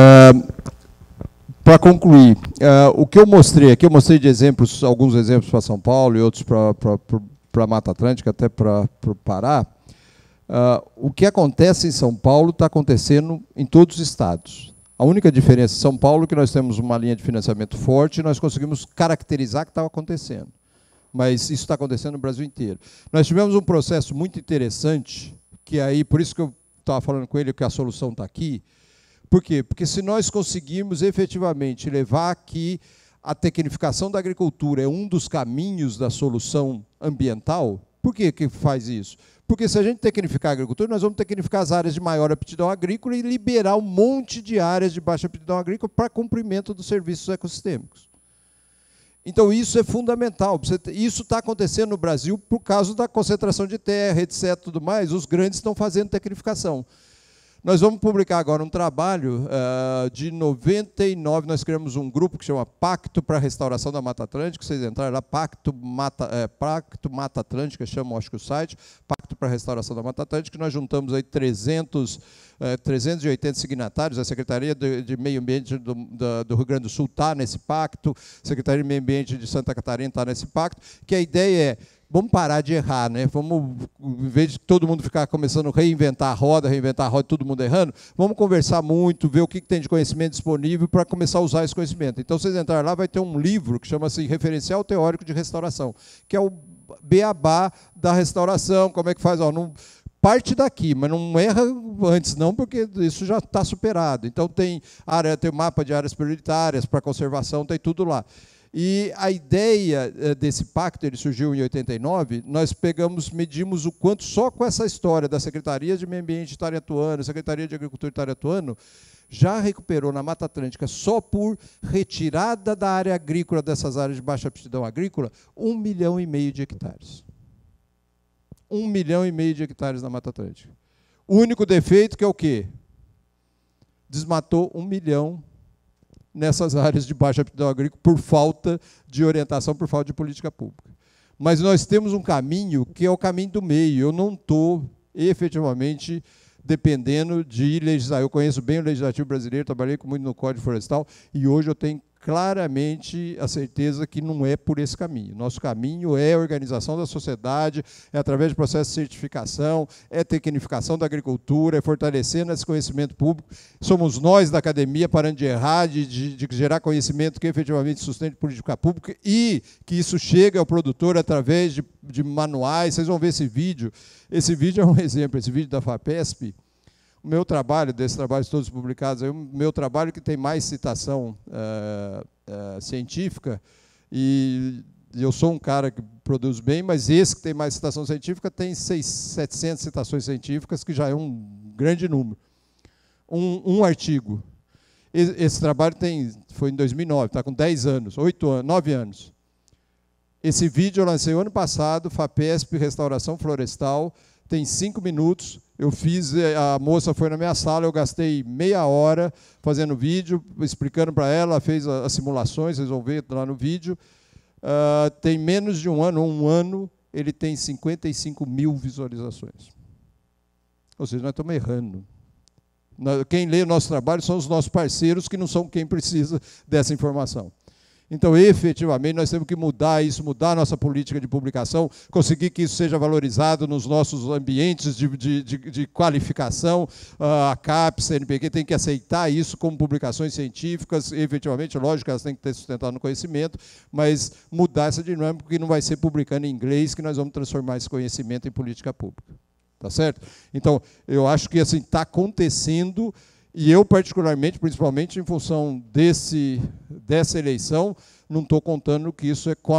Para concluir, o que eu mostrei aqui, eu mostrei de exemplos, alguns exemplos para São Paulo e outros para a Mata Atlântica, até para o Pará. O que acontece em São Paulo está acontecendo em todos os estados. A única diferença em São Paulo é que nós temos uma linha de financiamento forte e nós conseguimos caracterizar o que estava acontecendo. Mas isso está acontecendo no Brasil inteiro. Nós tivemos um processo muito interessante, que aí, por isso que eu estava falando com ele que a solução está aqui. Por quê? Porque se nós conseguirmos efetivamente levar aqui a tecnificação da agricultura é um dos caminhos da solução ambiental, por que faz isso? Porque se a gente tecnificar a agricultura, nós vamos tecnificar as áreas de maior aptidão agrícola e liberar um monte de áreas de baixa aptidão agrícola para cumprimento dos serviços ecossistêmicos. Então, isso é fundamental. Isso está acontecendo no Brasil por causa da concentração de terra, etc. Tudo mais. Os grandes estão fazendo tecnificação. Nós vamos publicar agora um trabalho de 99, nós criamos um grupo que chama Pacto para a Restauração da Mata Atlântica, vocês entrarem lá, Pacto Mata Atlântica, chamam, acho que o site, Pacto para a Restauração da Mata Atlântica, nós juntamos aí 380 signatários, a Secretaria de Meio Ambiente do Rio Grande do Sul está nesse pacto, a Secretaria de Meio Ambiente de Santa Catarina está nesse pacto, que a ideia é, vamos parar de errar, né? Vamos, em vez de todo mundo ficar começando a reinventar a roda, todo mundo errando, vamos conversar muito, ver o que tem de conhecimento disponível para começar a usar esse conhecimento. Então, vocês entrarem lá, vai ter um livro que chama-se Referencial Teórico de Restauração, que é o beabá da restauração, como é que faz, ó, não, parte daqui, mas não erra antes não, porque isso já está superado. Então, tem o mapa de áreas prioritárias para conservação, tem tudo lá. E a ideia desse pacto, ele surgiu em 89, nós medimos o quanto só com essa história da Secretaria de Meio Ambiente Itaratuano, Secretaria de Agricultura Itaratuano, já recuperou na Mata Atlântica, só por retirada da área agrícola, dessas áreas de baixa aptidão agrícola, 1,5 milhão de hectares. 1,5 milhão de hectares na Mata Atlântica. O único defeito que é o quê? Desmatou 1 milhão nessas áreas de baixa aptidão agrícola por falta de orientação, por falta de política pública. Mas nós temos um caminho que é o caminho do meio. Eu não estou efetivamente dependendo de legislar. Eu conheço bem o legislativo brasileiro, trabalhei muito no Código Florestal e hoje eu tenho claramente a certeza que não é por esse caminho. Nosso caminho é a organização da sociedade, é através de processo de certificação, é tecnificação da agricultura, é fortalecendo esse conhecimento público. Somos nós da academia parando de errar, de gerar conhecimento que efetivamente sustente política pública e que isso chegue ao produtor através de manuais. Vocês vão ver esse vídeo. Esse vídeo é um exemplo, esse vídeo da FAPESP. O meu trabalho, desses trabalhos todos publicados, o meu trabalho que tem mais citação científica, e eu sou um cara que produz bem, mas esse que tem mais citação científica tem 700 citações científicas, que já é um grande número. Um artigo. Esse trabalho foi em 2009, está com 10 anos, 9 anos. Esse vídeo eu lancei o ano passado, FAPESP Restauração Florestal, tem 5 minutos. Eu fiz, a moça foi na minha sala, eu gastei meia hora fazendo vídeo, explicando para ela, fez as simulações, vocês vão ver lá no vídeo. Tem menos de um ano, ele tem 55 mil visualizações. Ou seja, nós estamos errando. Quem lê o nosso trabalho são os nossos parceiros, que não são quem precisa dessa informação. Então, efetivamente, nós temos que mudar isso, mudar a nossa política de publicação, conseguir que isso seja valorizado nos nossos ambientes de qualificação. A CAPES, a CNPq tem que aceitar isso como publicações científicas, efetivamente, lógico que elas têm que ter sustentado no conhecimento, mas mudar essa dinâmica, porque não vai ser publicando em inglês que nós vamos transformar esse conhecimento em política pública. Tá certo? Então, eu acho que assim está acontecendo. E eu, particularmente, principalmente em função dessa eleição, não estou contando que isso é com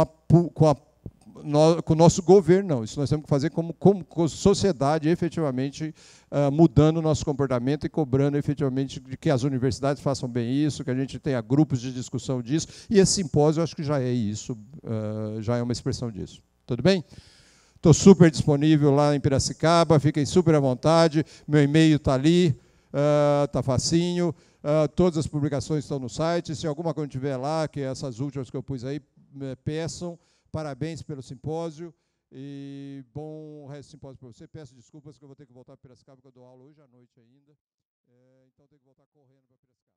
o nosso governo, não. Isso nós temos que fazer como sociedade, efetivamente, mudando o nosso comportamento e cobrando, efetivamente, de que as universidades façam bem isso, que a gente tenha grupos de discussão disso. E esse simpósio, eu acho que já é isso, já é uma expressão disso. Tudo bem? Estou super disponível lá em Piracicaba, fiquem super à vontade, meu e-mail está ali. Está facinho, todas as publicações estão no site. Se alguma coisa tiver lá, que é essas últimas que eu pus aí, peçam. Parabéns pelo simpósio e bom resto do simpósio para você. Peço desculpas que eu vou ter que voltar para Piracicaba, porque eu dou aula hoje à noite ainda. Então, tenho que voltar correndo para Piracicaba.